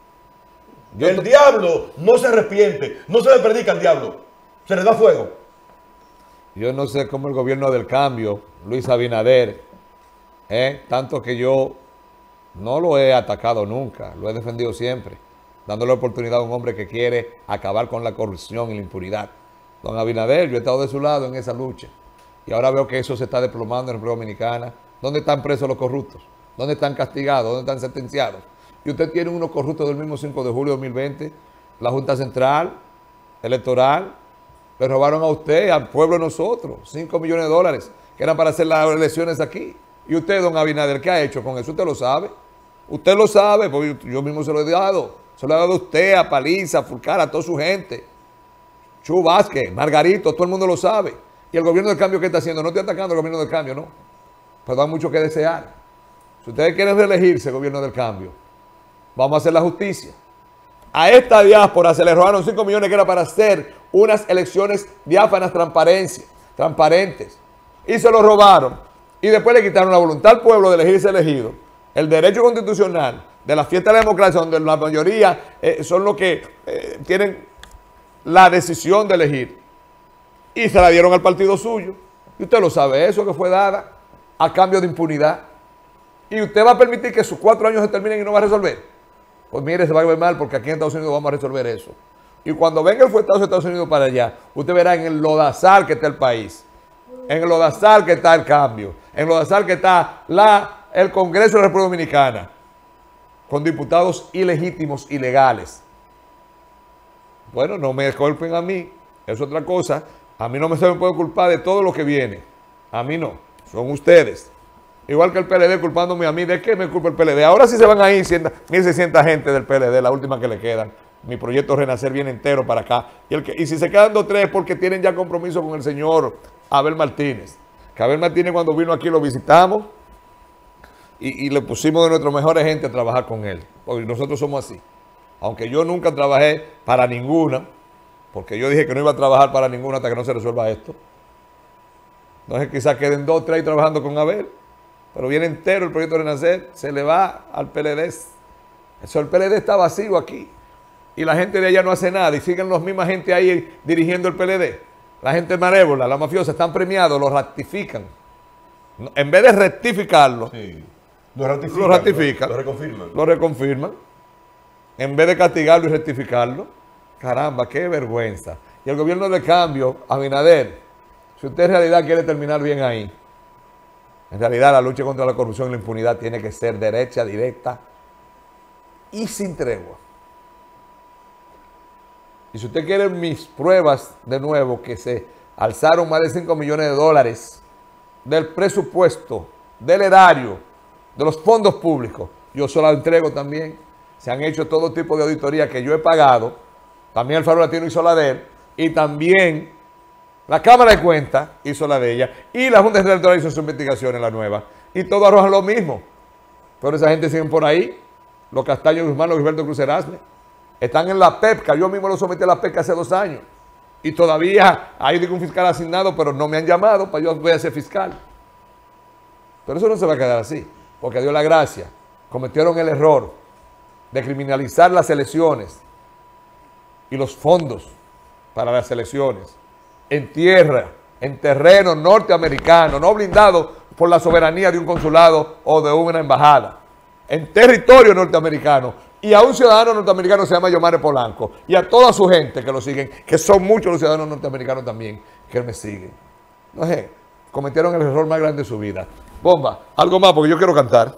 [SPEAKER 2] Yo el diablo no se arrepiente. No se le predica al diablo. Se le da fuego.
[SPEAKER 3] Yo no sé cómo el gobierno del cambio, Luis Abinader, eh, tanto que yo no lo he atacado nunca, lo he defendido siempre, dándole oportunidad a un hombre que quiere acabar con la corrupción y la impunidad. Don Abinader, yo he estado de su lado en esa lucha. Y ahora veo que eso se está desplomando en la República Dominicana. ¿Dónde están presos los corruptos? ¿Dónde están castigados? ¿Dónde están sentenciados? Y usted tiene unos corruptos del mismo cinco de julio de dos mil veinte, la Junta Central Electoral, le robaron a usted, al pueblo de nosotros, cinco millones de dólares, que eran para hacer las elecciones aquí. Y usted, don Abinader, ¿qué ha hecho con eso? Usted lo sabe. Usted lo sabe, porque yo mismo se lo he dado. Se lo he dado a usted, a Paliza, a Fulcar, a toda su gente. Chu Vázquez, Margarito, todo el mundo lo sabe. Y el gobierno del cambio, ¿qué está haciendo? No estoy atacando al gobierno del cambio, no. Pero da mucho que desear. Si ustedes quieren reelegirse, gobierno del cambio, vamos a hacer la justicia. A esta diáspora se le robaron cinco millones que era para hacer unas elecciones diáfanas, transparentes. Y se lo robaron. Y después le quitaron la voluntad al pueblo de elegirse elegido. El derecho constitucional de la fiesta de la democracia, donde la mayoría eh, son los que eh, tienen la decisión de elegir. Y se la dieron al partido suyo. Y usted lo sabe, eso que fue dada a cambio de impunidad. Y usted va a permitir que sus cuatro años se terminen y no va a resolver. Pues mire, se va a ver mal porque aquí en Estados Unidos vamos a resolver eso. Y cuando venga el fuetazo de Estados Unidos para allá, usted verá en el lodazal que está el país. En el lodazal que está el cambio. En el lodazal que está la, el Congreso de la República Dominicana. Con diputados ilegítimos, ilegales. Bueno, no me culpen a mí. Es otra cosa. A mí no me se me puede culpar de todo lo que viene. A mí no. Son ustedes. Igual que el P L D culpándome a mí. ¿De qué me culpa el P L D? Ahora sí se van a ir mil seiscientas gente del P L D, la última que le quedan. Mi proyecto Renacer viene entero para acá. Y, el que, y si se quedan dos tres es porque tienen ya compromiso con el señor Abel Martínez. Que Abel Martínez cuando vino aquí lo visitamos y, y le pusimos de nuestros mejores gente a trabajar con él. Porque nosotros somos así. Aunque yo nunca trabajé para ninguna, porque yo dije que no iba a trabajar para ninguna hasta que no se resuelva esto. Entonces quizás queden dos tres trabajando con Abel. Pero viene entero el proyecto Renacer, se le va al P L D. Eso, el P L D está vacío aquí. Y la gente de allá no hace nada. Y siguen los misma gente ahí dirigiendo el P L D. La gente malévola, la mafiosa, están premiados, lo ratifican. En vez de rectificarlo,
[SPEAKER 2] sí. lo, ratifican,
[SPEAKER 3] lo ratifican.
[SPEAKER 2] Lo, lo reconfirman.
[SPEAKER 3] Lo reconfirman. En vez de castigarlo y rectificarlo. Caramba, qué vergüenza. Y el gobierno de cambio, Abinader, si usted en realidad quiere terminar bien ahí, en realidad la lucha contra la corrupción y la impunidad tiene que ser derecha, directa y sin tregua. Y si usted quiere mis pruebas de nuevo, que se alzaron más de cinco millones de dólares del presupuesto, del erario, de los fondos públicos, yo se la entrego también. Se han hecho todo tipo de auditoría que yo he pagado, también el Faro Latino hizo la de él, y también la Cámara de Cuentas hizo la de ella, y la Junta Electoral hizo su investigación en la nueva, y todos arrojan lo mismo. Pero esa gente siguen por ahí, los Castaños Guzmán, los Gilberto Cruz Erasme, están en la PEPCA, yo mismo lo sometí a la PEPCA hace dos años, y todavía hay un fiscal asignado, pero no me han llamado para yo voy a ser fiscal. Pero eso no se va a quedar así, porque dio la gracia, cometieron el error de criminalizar las elecciones y los fondos para las elecciones en tierra, en terreno norteamericano, no blindado por la soberanía de un consulado o de una embajada, en territorio norteamericano, y a un ciudadano norteamericano se llama Yomare Polanco, y a toda su gente que lo siguen, que son muchos los ciudadanos norteamericanos también, que me siguen. No sé, cometieron el error más grande de su vida. Bomba, algo más porque yo quiero cantar.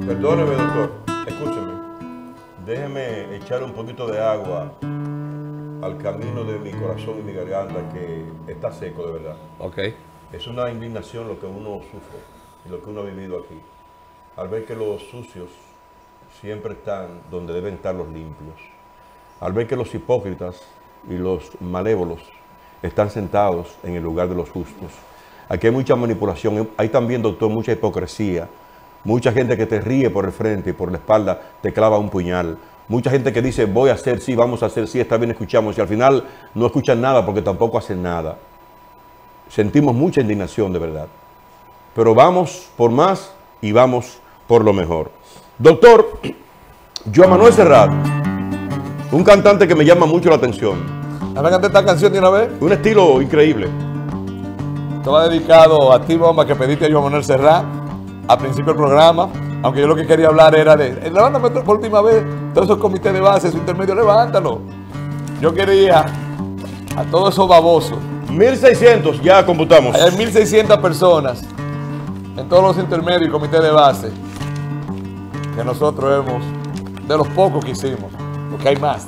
[SPEAKER 2] Perdóneme, doctor, escúcheme. Déjeme echar un poquito de agua al camino de mi corazón y mi garganta que está seco de verdad.
[SPEAKER 3] Ok.
[SPEAKER 2] Es una indignación lo que uno sufre y lo que uno ha vivido aquí. Al ver que los sucios siempre están donde deben estar los limpios. Al ver que los hipócritas y los malévolos están sentados en el lugar de los justos. Aquí hay mucha manipulación, hay también, doctor, mucha hipocresía. Mucha gente que te ríe por el frente y por la espalda te clava un puñal. Mucha gente que dice, voy a hacer sí, vamos a hacer sí, está bien, escuchamos. Y al final no escuchan nada porque tampoco hacen nada. Sentimos mucha indignación, de verdad. Pero vamos por más y vamos por lo mejor. Doctor, Joan Manuel Serrat, un cantante que me llama mucho la atención.
[SPEAKER 3] ¿Ahora canté esta canción de una vez?
[SPEAKER 2] Un estilo increíble.
[SPEAKER 3] Esto va dedicado a ti, bomba, que pediste a Joan Manuel Serrat al principio del programa. Aunque yo lo que quería hablar era de, levántame por última vez, todos esos comités de base, esos intermedios, levántalo. Yo quería a todos esos babosos.
[SPEAKER 2] mil seiscientos, ya computamos.
[SPEAKER 3] Hay mil seiscientas personas en todos los intermedios y comités de base que nosotros hemos, de los pocos que hicimos, porque hay más.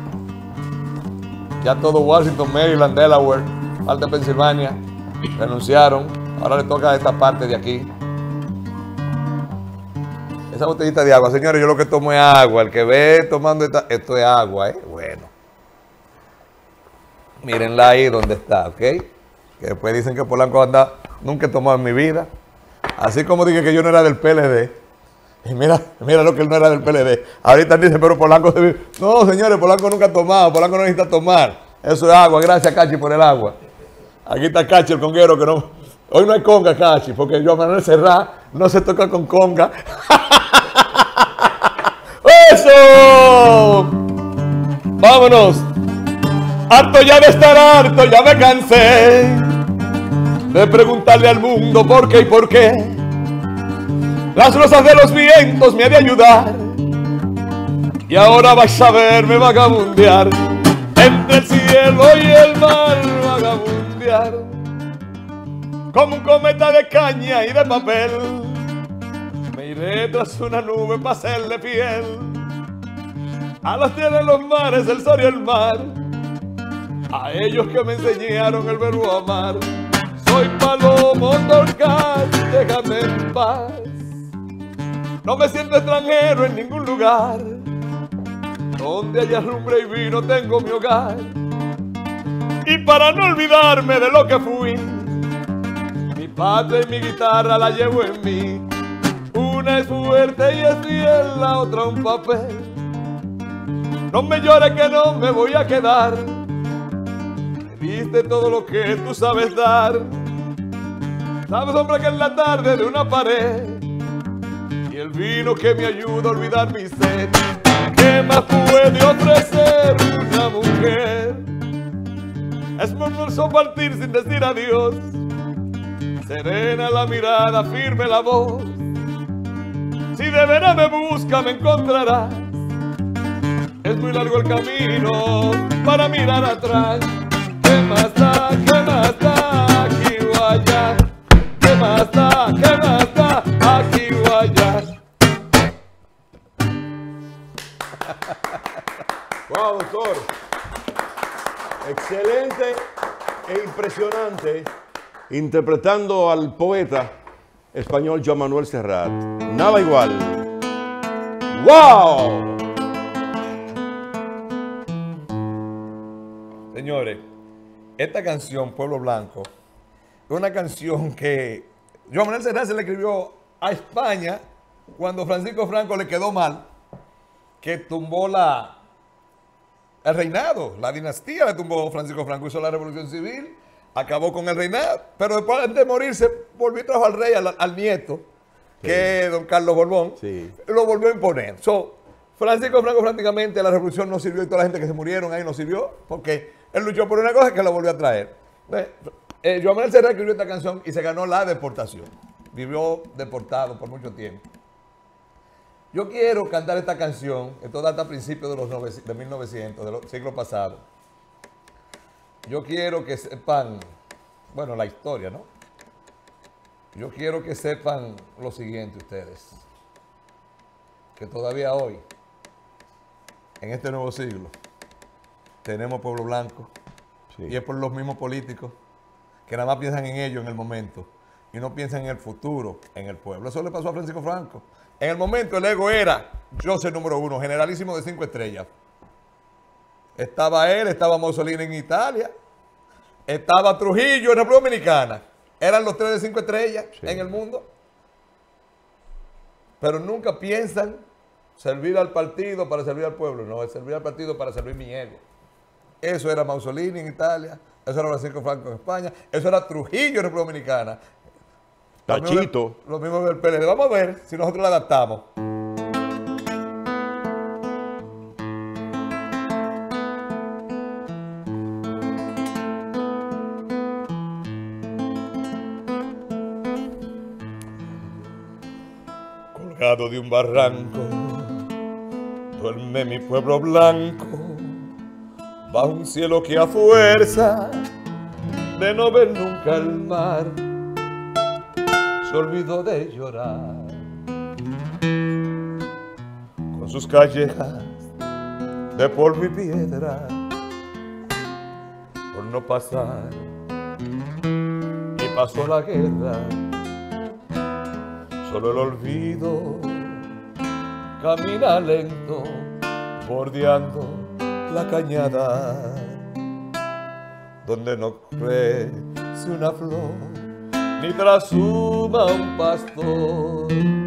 [SPEAKER 3] Ya todo Washington, Maryland, Delaware, parte de Pensilvania, renunciaron. Ahora le toca a esta parte de aquí. Esa botellita de agua, señores, yo lo que tomo es agua. El que ve tomando esta, esto es agua, ¿eh? Bueno. Mírenla ahí donde está, ¿ok? Que después dicen que Polanco anda, nunca he tomado en mi vida. Así como dije que yo no era del P L D. Y mira, mira lo que él no era del P L D. Ahorita dicen, pero Polanco se... No, señores, Polanco nunca ha tomado, Polanco no necesita tomar. Eso es agua, gracias Cachi por el agua. Aquí está Cachi, el conguero, que no... Hoy no hay conga, Cachi, porque Joan Manuel Serrat no se toca con conga. ¡Eso! ¡Vámonos! Harto ya de estar harto, ya me cansé de preguntarle al mundo por qué y por qué. Las rosas de los vientos me ha de ayudar y ahora vais a verme vagabundear entre el cielo y el mar, vagabundear como un cometa de caña y de papel. Me iré tras una nube para hacerle fiel a las tierras, los mares, el sol y el mar, a ellos que me enseñaron el verbo amar. Soy palomo torcaz, déjame en paz. No me siento extranjero en ningún lugar. Donde haya rumbre y vino tengo mi hogar. Y para no olvidarme de lo que fui, mi patria y mi guitarra la llevo en mí. Una es fuerte y es fiel, la otra un papel. No me llores que no me voy a quedar. Me diste todo lo que tú sabes dar. Sabes, hombre, que en la tarde de una pared y el vino que me ayuda a olvidar mi sed. ¿Qué más puede ofrecer una mujer? Es murmurso partir sin decir adiós. Serena la mirada, firme la voz. Si de veras me busca, me encontrarás. Es muy largo el camino para mirar atrás. ¿Qué más da? ¿Qué más da? Aquí o allá. ¿Qué más da? ¿Qué más da? Aquí o allá.
[SPEAKER 2] Wow, doctor. Excelente e impresionante interpretando al poeta español Joan Manuel Serrat. Nada igual. ¡Wow!
[SPEAKER 3] Señores, esta canción, Pueblo Blanco, es una canción que Joan Manuel Serrat se le escribió a España cuando Francisco Franco le quedó mal, que tumbó la, el reinado, la dinastía le tumbó Francisco Franco, hizo la revolución civil, acabó con el reinado, pero después de morirse volvió y trajo al rey, al, al nieto, sí, que es don Carlos Borbón, sí, lo volvió a imponer. So, Francisco Franco prácticamente la revolución no sirvió y toda la gente que se murieron ahí no sirvió, porque él luchó por una cosa que la volvió a traer. Eh, Joan Manuel Serrat escribió esta canción y se ganó la deportación. Vivió deportado por mucho tiempo. Yo quiero cantar esta canción, esto data a principios de los de mil novecientos, del siglo pasado. Yo quiero que sepan, bueno, la historia, ¿no? Yo quiero que sepan lo siguiente ustedes, que todavía hoy, en este nuevo siglo, tenemos pueblo blanco.
[SPEAKER 2] Sí.
[SPEAKER 3] Y es por los mismos políticos que nada más piensan en ellos en el momento y no piensan en el futuro, en el pueblo. Eso le pasó a Francisco Franco. En el momento el ego era, yo soy número uno, generalísimo de cinco estrellas. Estaba él, estaba Mussolini en Italia, estaba Trujillo en República Dominicana. Eran los tres de cinco estrellas
[SPEAKER 2] Sí.
[SPEAKER 3] en el mundo. Pero nunca piensan servir al partido para servir al pueblo. No, es servir al partido para servir mi ego. Eso era Mussolini en Italia, eso era Francisco Franco en España, eso era Trujillo en República Dominicana.
[SPEAKER 2] Tachito.
[SPEAKER 3] Lo mismo del P L D. Vamos a ver si nosotros lo adaptamos. Colgado de un barranco, duerme mi pueblo blanco, bajo un cielo que a fuerza de no ver nunca el mar, se olvidó de llorar. Con sus callejas de polvo y piedra, por no pasar, y pasó la guerra. Solo el olvido camina lento, bordeando la cañada, donde no crece una flor, ni trashuma un pastor.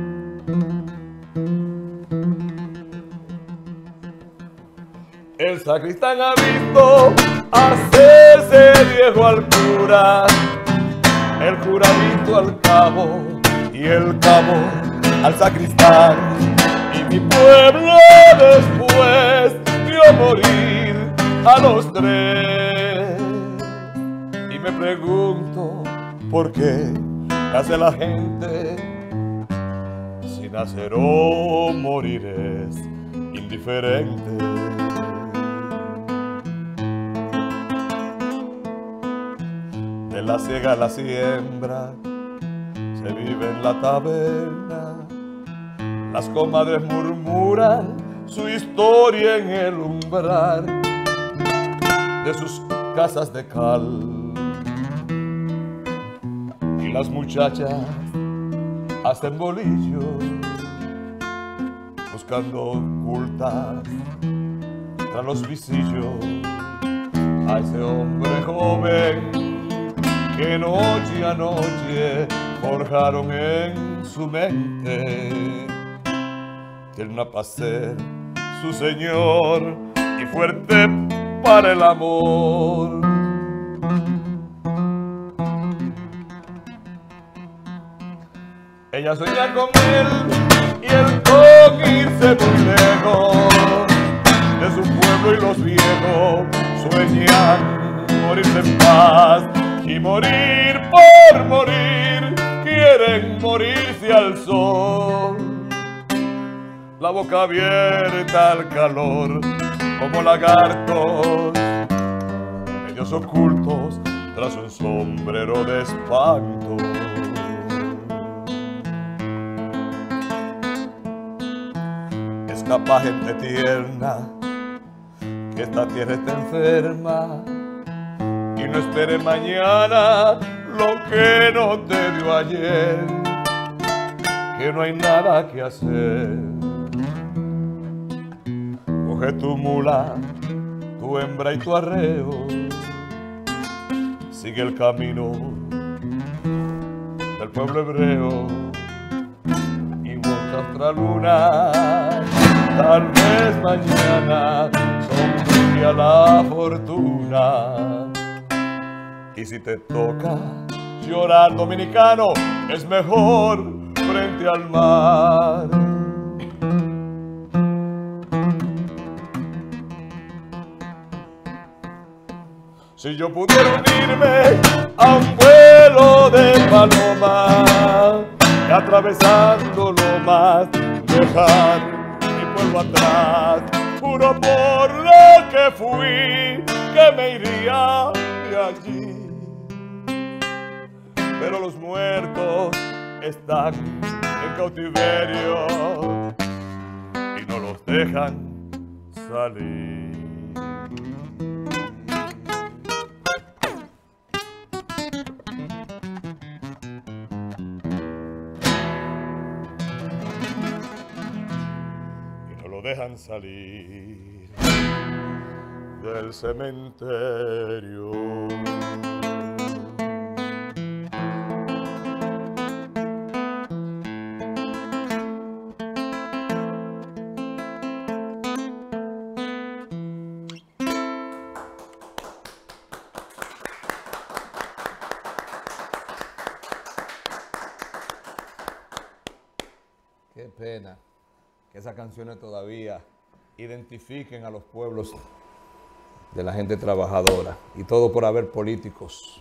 [SPEAKER 3] El sacristán ha visto hacerse viejo al cura, el cura visto al cabo, y el cabo al sacristán, y mi pueblo después vio morir a los tres. Y me pregunto por qué hace la gente, si nacer o morir es indiferente. De la siega a la siembra se vive en la taberna, las comadres murmuran su historia en el umbral de sus casas de cal, y las muchachas hacen bolillos buscando ocultas tras los visillos a ese hombre joven que noche a noche forjaron en su mente, tierna para ser su señor y fuerte para el amor. Ella sueña con él y él con irse muy lejos de su pueblo, y los viejos sueñan morirse en paz y morir por morir, quieren morirse al sol. La boca abierta al calor, como lagartos, medios ocultos tras un sombrero de espanto. Escapa gente tierna, que esta tierra está enferma, y no espere mañana lo que no te dio ayer, que no hay nada que hacer. Coge tu mula, tu hembra y tu arreo, sigue el camino del pueblo hebreo, y busca otra luna, tal vez mañana sonríe a la fortuna. Y si te toca llorar, dominicano, es mejor frente al mar. Si yo pudiera unirme a un vuelo de paloma, y atravesando lomas, dejar mi pueblo atrás, juro por lo que fui, que me iría de allí. Pero los muertos están en cautiverio y no los dejan salir. dejan salir del cementerio. Qué pena que esas canciones todavía identifiquen a los pueblos de la gente trabajadora, y todo por haber políticos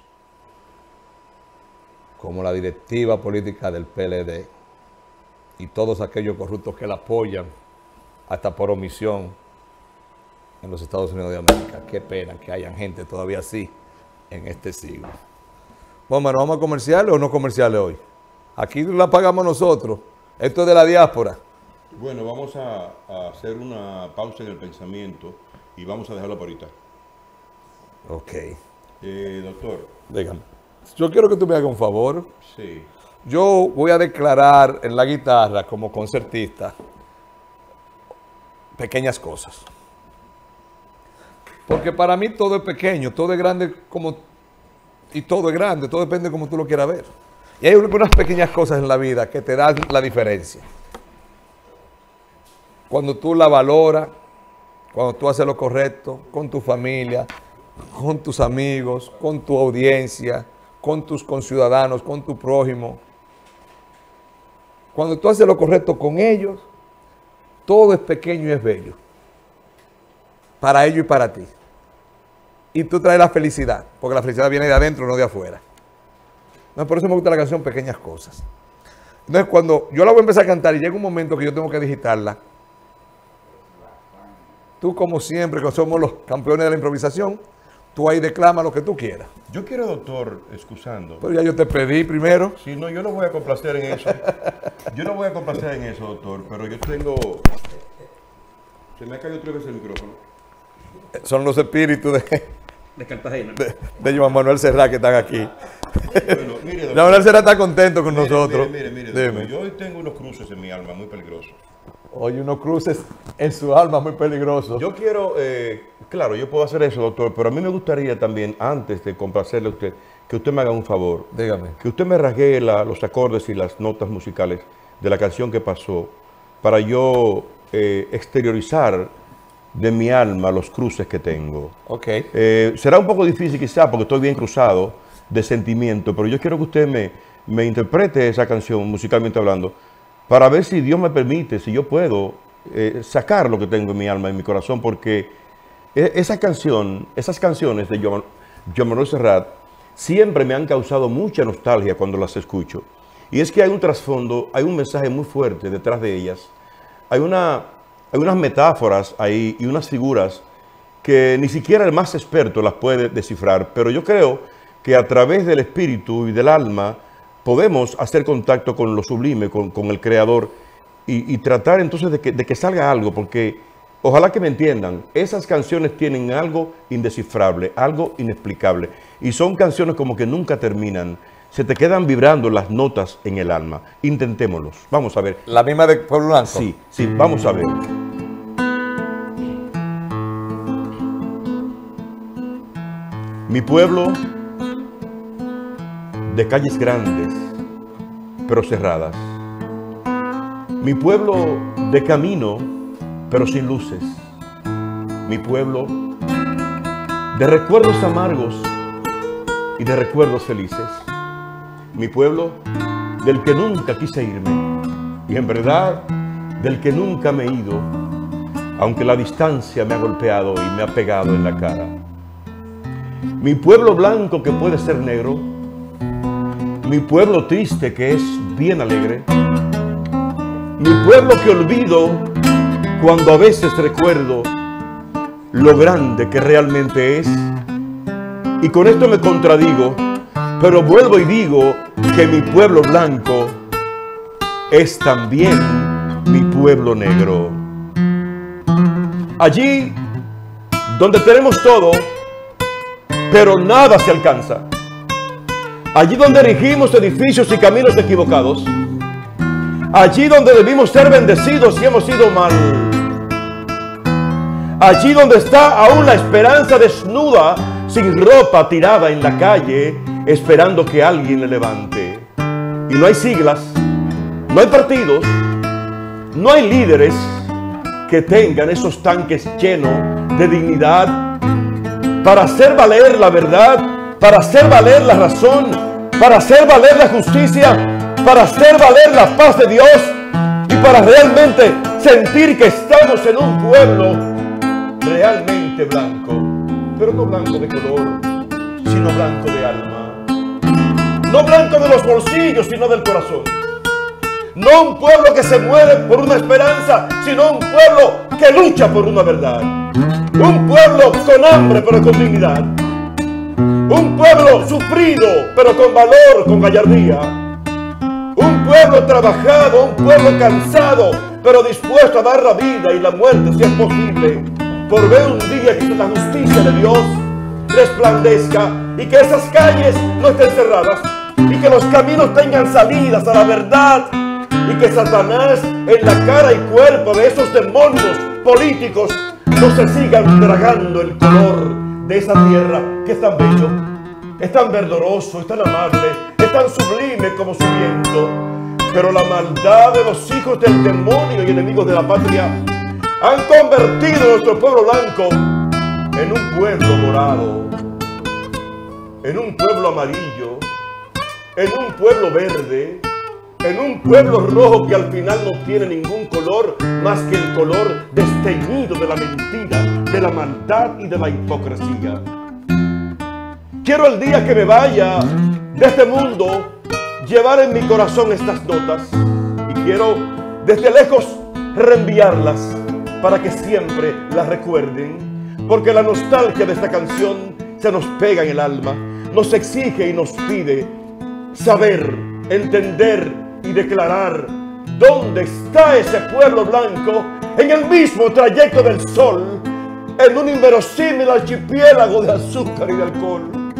[SPEAKER 3] como la directiva política del P L D y todos aquellos corruptos que la apoyan hasta por omisión en los Estados Unidos de América. Qué pena que hayan gente todavía así en este siglo. Bueno, ¿nos vamos a comerciales o no comerciales hoy? Aquí la pagamos nosotros. Esto es de la diáspora.
[SPEAKER 2] Bueno, vamos a, a hacer una pausa en el pensamiento y vamos a dejarlo por ahorita.
[SPEAKER 3] Ok.
[SPEAKER 2] Eh, doctor.
[SPEAKER 3] Dígame. Yo quiero que tú me hagas un favor.
[SPEAKER 2] Sí.
[SPEAKER 3] Yo voy a declarar en la guitarra como concertista pequeñas cosas. Porque para mí todo es pequeño, todo es grande como... Y todo es grande, todo depende de cómo tú lo quieras ver. Y hay unas pequeñas cosas en la vida que te dan la diferencia. Cuando tú la valoras, cuando tú haces lo correcto con tu familia, con tus amigos, con tu audiencia, con tus conciudadanos, con tu prójimo. Cuando tú haces lo correcto con ellos, todo es pequeño y es bello. Para ellos y para ti. Y tú traes la felicidad, porque la felicidad viene de adentro, no de afuera. No, por eso me gusta la canción Pequeñas Cosas. Entonces, cuando yo la voy a empezar a cantar y llega un momento que yo tengo que digitarla, tú, como siempre, que somos los campeones de la improvisación, tú ahí declama lo que tú quieras.
[SPEAKER 2] Yo quiero, doctor, excusando.
[SPEAKER 3] Pero ya yo te pedí primero.
[SPEAKER 2] Sí, no, yo no voy a complacer en eso. Yo no voy a complacer en eso, doctor, pero yo tengo... Se me ha caído tres veces el micrófono.
[SPEAKER 3] Son los espíritus de...
[SPEAKER 2] De Cartagena.
[SPEAKER 3] De, de Joan Manuel Serrat que están aquí.
[SPEAKER 2] Bueno, mire, doctor,
[SPEAKER 3] Joan Manuel Serrat está contento con
[SPEAKER 2] mire,
[SPEAKER 3] nosotros.
[SPEAKER 2] Mire, mire, mire,
[SPEAKER 3] Dime.
[SPEAKER 2] doctor, yo hoy tengo unos cruces en mi alma muy peligrosos.
[SPEAKER 3] Oye, unos cruces en su alma muy peligrosos.
[SPEAKER 2] Yo quiero, eh, claro, yo puedo hacer eso, doctor, pero a mí me gustaría también, antes de complacerle a usted, que usted me haga un favor.
[SPEAKER 3] Dígame.
[SPEAKER 2] Que usted me rasguee la, los acordes y las notas musicales de la canción que pasó para yo eh, exteriorizar de mi alma los cruces que tengo.
[SPEAKER 3] Ok.
[SPEAKER 2] Eh, será un poco difícil quizá porque estoy bien cruzado de sentimiento, pero yo quiero que usted me, me interprete esa canción musicalmente hablando para ver si Dios me permite, si yo puedo eh, sacar lo que tengo en mi alma, en mi corazón, porque esa canción, esas canciones de Joan, Joan Manuel Serrat siempre me han causado mucha nostalgia cuando las escucho. Y es que hay un trasfondo, hay un mensaje muy fuerte detrás de ellas. Hay una... Hay unas metáforas ahí y unas figuras que ni siquiera el más experto las puede descifrar, pero yo creo que a través del espíritu y del alma podemos hacer contacto con lo sublime, con, con el Creador y, y tratar entonces de que, de que salga algo, porque ojalá que me entiendan, esas canciones tienen algo indescifrable, algo inexplicable y son canciones como que nunca terminan. Se te quedan vibrando las notas en el alma. Intentémoslos. Vamos a ver.
[SPEAKER 3] ¿La misma de Pueblo Blanco?
[SPEAKER 2] Sí, sí, vamos a ver. Mi pueblo de calles grandes, pero cerradas. Mi pueblo de camino, pero sin luces. Mi pueblo de recuerdos amargos y de recuerdos felices. Mi pueblo del que nunca quise irme y en verdad del que nunca me he ido, aunque la distancia me ha golpeado y me ha pegado en la cara. Mi pueblo blanco que puede ser negro, mi pueblo triste que es bien alegre, mi pueblo que olvido cuando a veces recuerdo lo grande que realmente es. Y con esto me contradigo, pero vuelvo y digo que mi pueblo blanco es también mi pueblo negro. Allí donde tenemos todo, pero nada se alcanza. Allí donde erigimos edificios y caminos equivocados. Allí donde debimos ser bendecidos y hemos sido mal allí donde está aún la esperanza desnuda, sin ropa, tirada en la calle, esperando que alguien le levante. Y no hay siglas, no hay partidos, no hay líderes que tengan esos tanques llenos de dignidad para hacer valer la verdad, para hacer valer la razón, para hacer valer la justicia, para hacer valer la paz de Dios y para realmente sentir que estamos en un pueblo realmente blanco, pero no blanco de color, sino blanco de alma. No blanco de los bolsillos, sino del corazón. No un pueblo que se muere por una esperanza, sino un pueblo que lucha por una verdad. Un pueblo con hambre, pero con dignidad. Un pueblo sufrido, pero con valor, con gallardía. Un pueblo trabajado, un pueblo cansado, pero dispuesto a dar la vida y la muerte, si es posible, por ver un día que la justicia de Dios resplandezca y que esas calles no estén cerradas y que los caminos tengan salidas a la verdad y que Satanás en la cara y cuerpo de esos demonios políticos no se sigan tragando el color de esa tierra que es tan bello, es tan verdoroso, es tan amable, es tan sublime como su viento. Pero la maldad de los hijos del demonio y enemigos de la patria han convertido a nuestro pueblo blanco en un pueblo morado, en un pueblo amarillo, en un pueblo verde, en un pueblo rojo que al final no tiene ningún color más que el color desteñido de la mentira, de la maldad y de la hipocresía. Quiero el día que me vaya de este mundo llevar en mi corazón estas notas y quiero desde lejos reenviarlas para que siempre las recuerden, porque la nostalgia de esta canción se nos pega en el alma, nos exige y nos pide saber, entender y declarar dónde está ese pueblo blanco en el mismo trayecto del sol, en un inverosímil archipiélago de azúcar y de alcohol.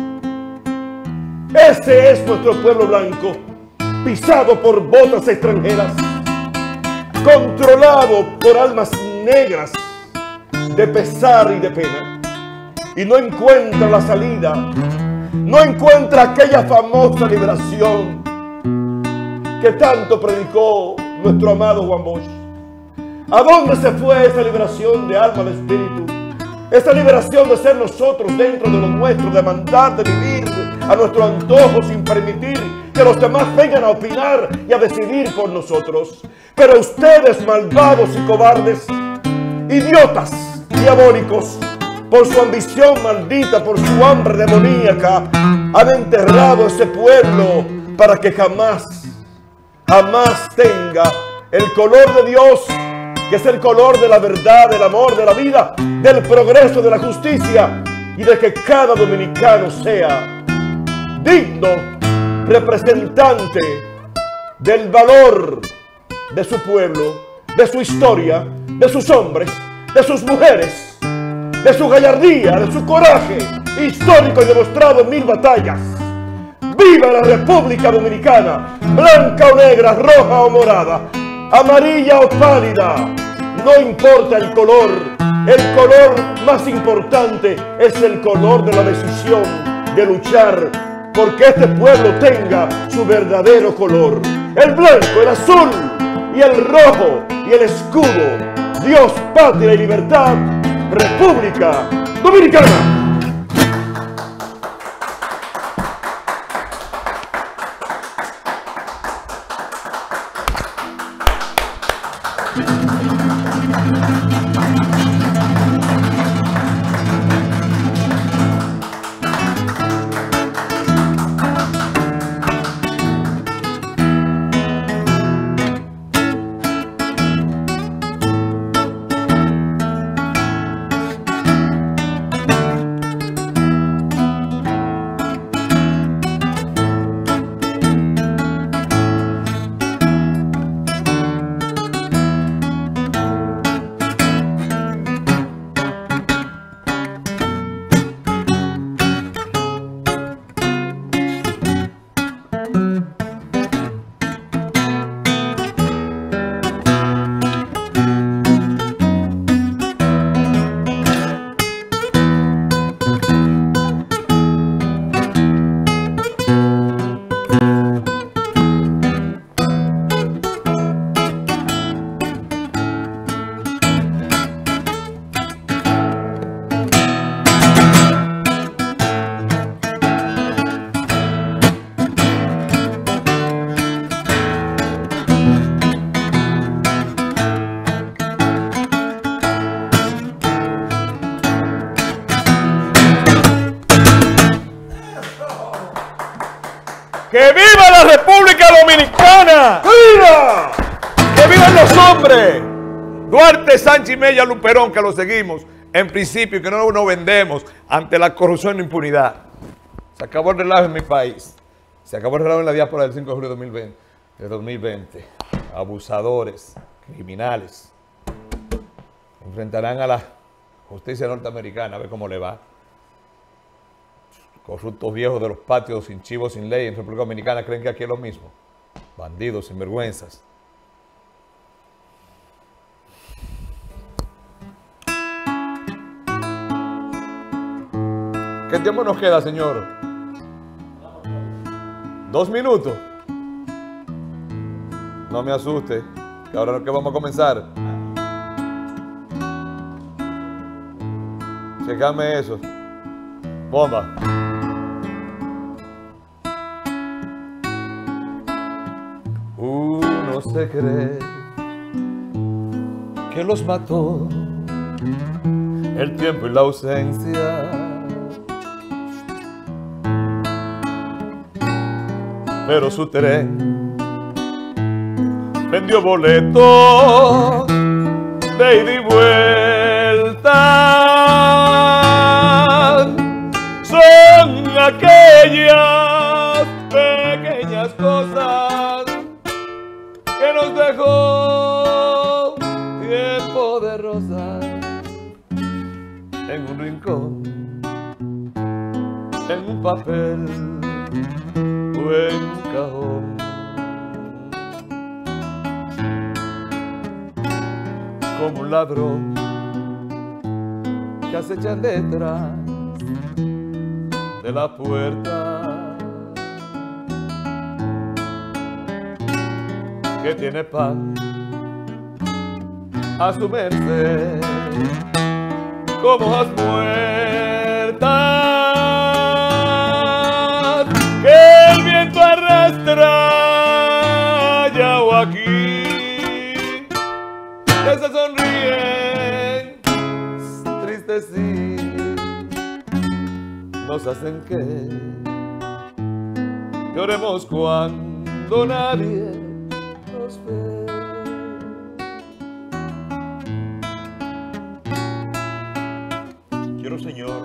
[SPEAKER 2] Ese es nuestro pueblo blanco, pisado por botas extranjeras, controlado por almas negras de pesar y de pena, y no encuentra la salida, no encuentra aquella famosa liberación que tanto predicó nuestro amado Juan Bosch. ¿A dónde se fue esa liberación de alma, de espíritu? Esa liberación de ser nosotros dentro de lo nuestro, de mandar, de vivir a nuestro antojo sin permitir que los demás vengan a opinar y a decidir por nosotros. Pero ustedes, malvados y cobardes, idiotas, diabólicos, por su ambición maldita, por su hambre demoníaca, han enterrado ese pueblo para que jamás, jamás tenga el color de Dios, que es el color de la verdad, del amor, de la vida, del progreso, de la justicia y de que cada dominicano sea digno representante del valor de su pueblo, de su historia, de sus hombres, de sus mujeres, de su gallardía, de su coraje histórico y demostrado en mil batallas. ¡Viva la República Dominicana! Blanca o negra, roja o morada, amarilla o pálida, no importa el color, el color más importante es el color de la decisión de luchar porque este pueblo tenga su verdadero color. El blanco, el azul y el rojo y el escudo. Dios, patria y libertad. República Dominicana.
[SPEAKER 3] ¡Que viva la República Dominicana!
[SPEAKER 2] ¡Viva!
[SPEAKER 3] ¡Que vivan los hombres! Duarte, Sánchez y Mella, Luperón, que lo seguimos en principio, que no nos vendemos ante la corrupción e impunidad. Se acabó el relajo en mi país. Se acabó el relajo en la diáspora del cinco de julio de dos mil veinte. De dos mil veinte. Abusadores, criminales, enfrentarán a la justicia norteamericana a ver cómo le va. Corruptos viejos de los patios, sin chivos, sin ley, en República Dominicana creen que aquí es lo mismo. Bandidos, sinvergüenzas. ¿Qué tiempo nos queda, señor? ¿Dos minutos? No me asuste, que ahora que vamos a comenzar. Checame eso. Bomba. Uno se cree que los mató el tiempo y la ausencia, pero su tren vendió boletos de ida y vuelta. Son aquellas pequeñas cosas que nos dejó tiempo de rosas en un rincón, en un papel o en un cajón. Como un ladrón que acecha detrás de la puerta, que tiene pan a su merced como hojas muertas que el viento arrastra allá o aquí, que se sonríen tristes y nos hacen que lloremos cuando nadie nos ve.
[SPEAKER 2] Quiero, Señor,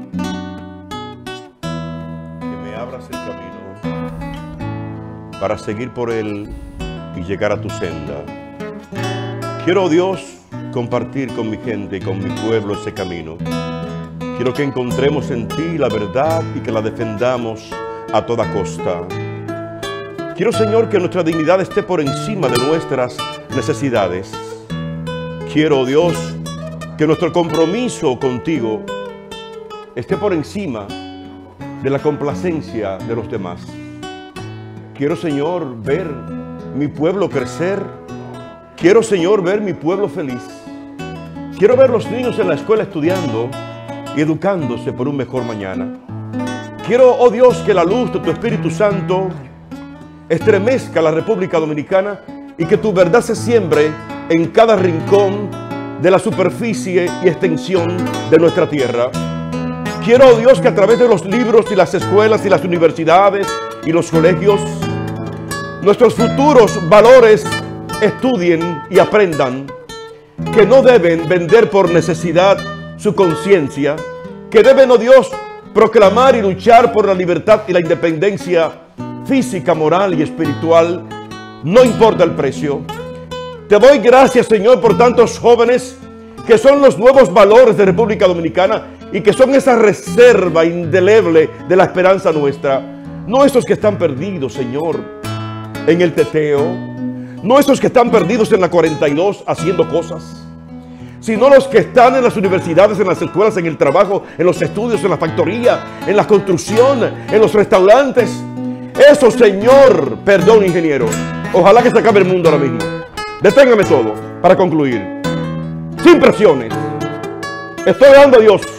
[SPEAKER 2] que me abras el camino para seguir por él y llegar a tu senda. Quiero, Dios, compartir con mi gente y con mi pueblo ese camino. Quiero que encontremos en ti la verdad y que la defendamos a toda costa. Quiero, Señor, que nuestra dignidad esté por encima de nuestras necesidades. Quiero, Dios, que nuestro compromiso contigo esté por encima de la complacencia de los demás. Quiero, Señor, ver mi pueblo crecer. Quiero, Señor, ver mi pueblo feliz. Quiero ver los niños en la escuela estudiando y educándose por un mejor mañana. Quiero, oh Dios, que la luz de tu Espíritu Santo estremezca la República Dominicana y que tu verdad se siembre en cada rincón de la superficie y extensión de nuestra tierra. Quiero, oh Dios, que a través de los libros y las escuelas y las universidades y los colegios, nuestros futuros valores estudien y aprendan que no deben vender por necesidad su conciencia, que deben, oh Dios, proclamar y luchar por la libertad y la independencia física, moral y espiritual, no importa el precio. Te doy gracias, Señor, por tantos jóvenes que son los nuevos valores de República Dominicana y que son esa reserva indeleble de la esperanza nuestra. No esos que están perdidos, Señor, en el teteo, no esos que están perdidos en la cuarenta y dos haciendo cosas, sino los que están en las universidades, en las escuelas, en el trabajo, en los estudios, en la factoría, en la construcción, en los restaurantes. Eso, Señor, perdón, ingeniero, ojalá que se acabe el mundo ahora mismo. Deténgame todo para concluir. Sin presiones. Estoy orando a Dios.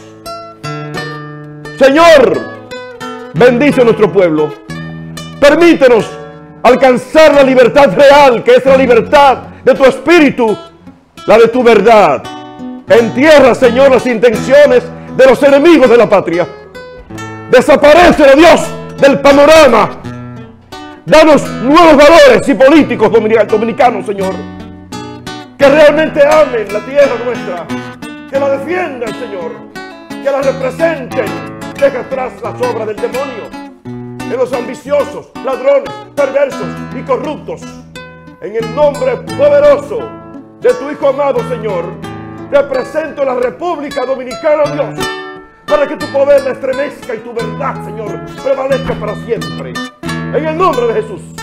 [SPEAKER 2] Señor, bendice a nuestro pueblo. Permítenos alcanzar la libertad real, que es la libertad de tu espíritu, la de tu verdad. Entierra, Señor, las intenciones de los enemigos de la patria. Desaparece, Dios, del panorama Danos nuevos valores y políticos dominicanos, Señor, que realmente amen la tierra nuestra, que la defiendan, Señor, que la representen. Deja atrás las obras del demonio, de los ambiciosos, ladrones, perversos y corruptos. En el nombre poderoso de tu Hijo amado, Señor, te presento la República Dominicana, Dios, para que tu poder la estremezca y tu verdad, Señor, prevalezca para siempre. En el nombre de Jesús.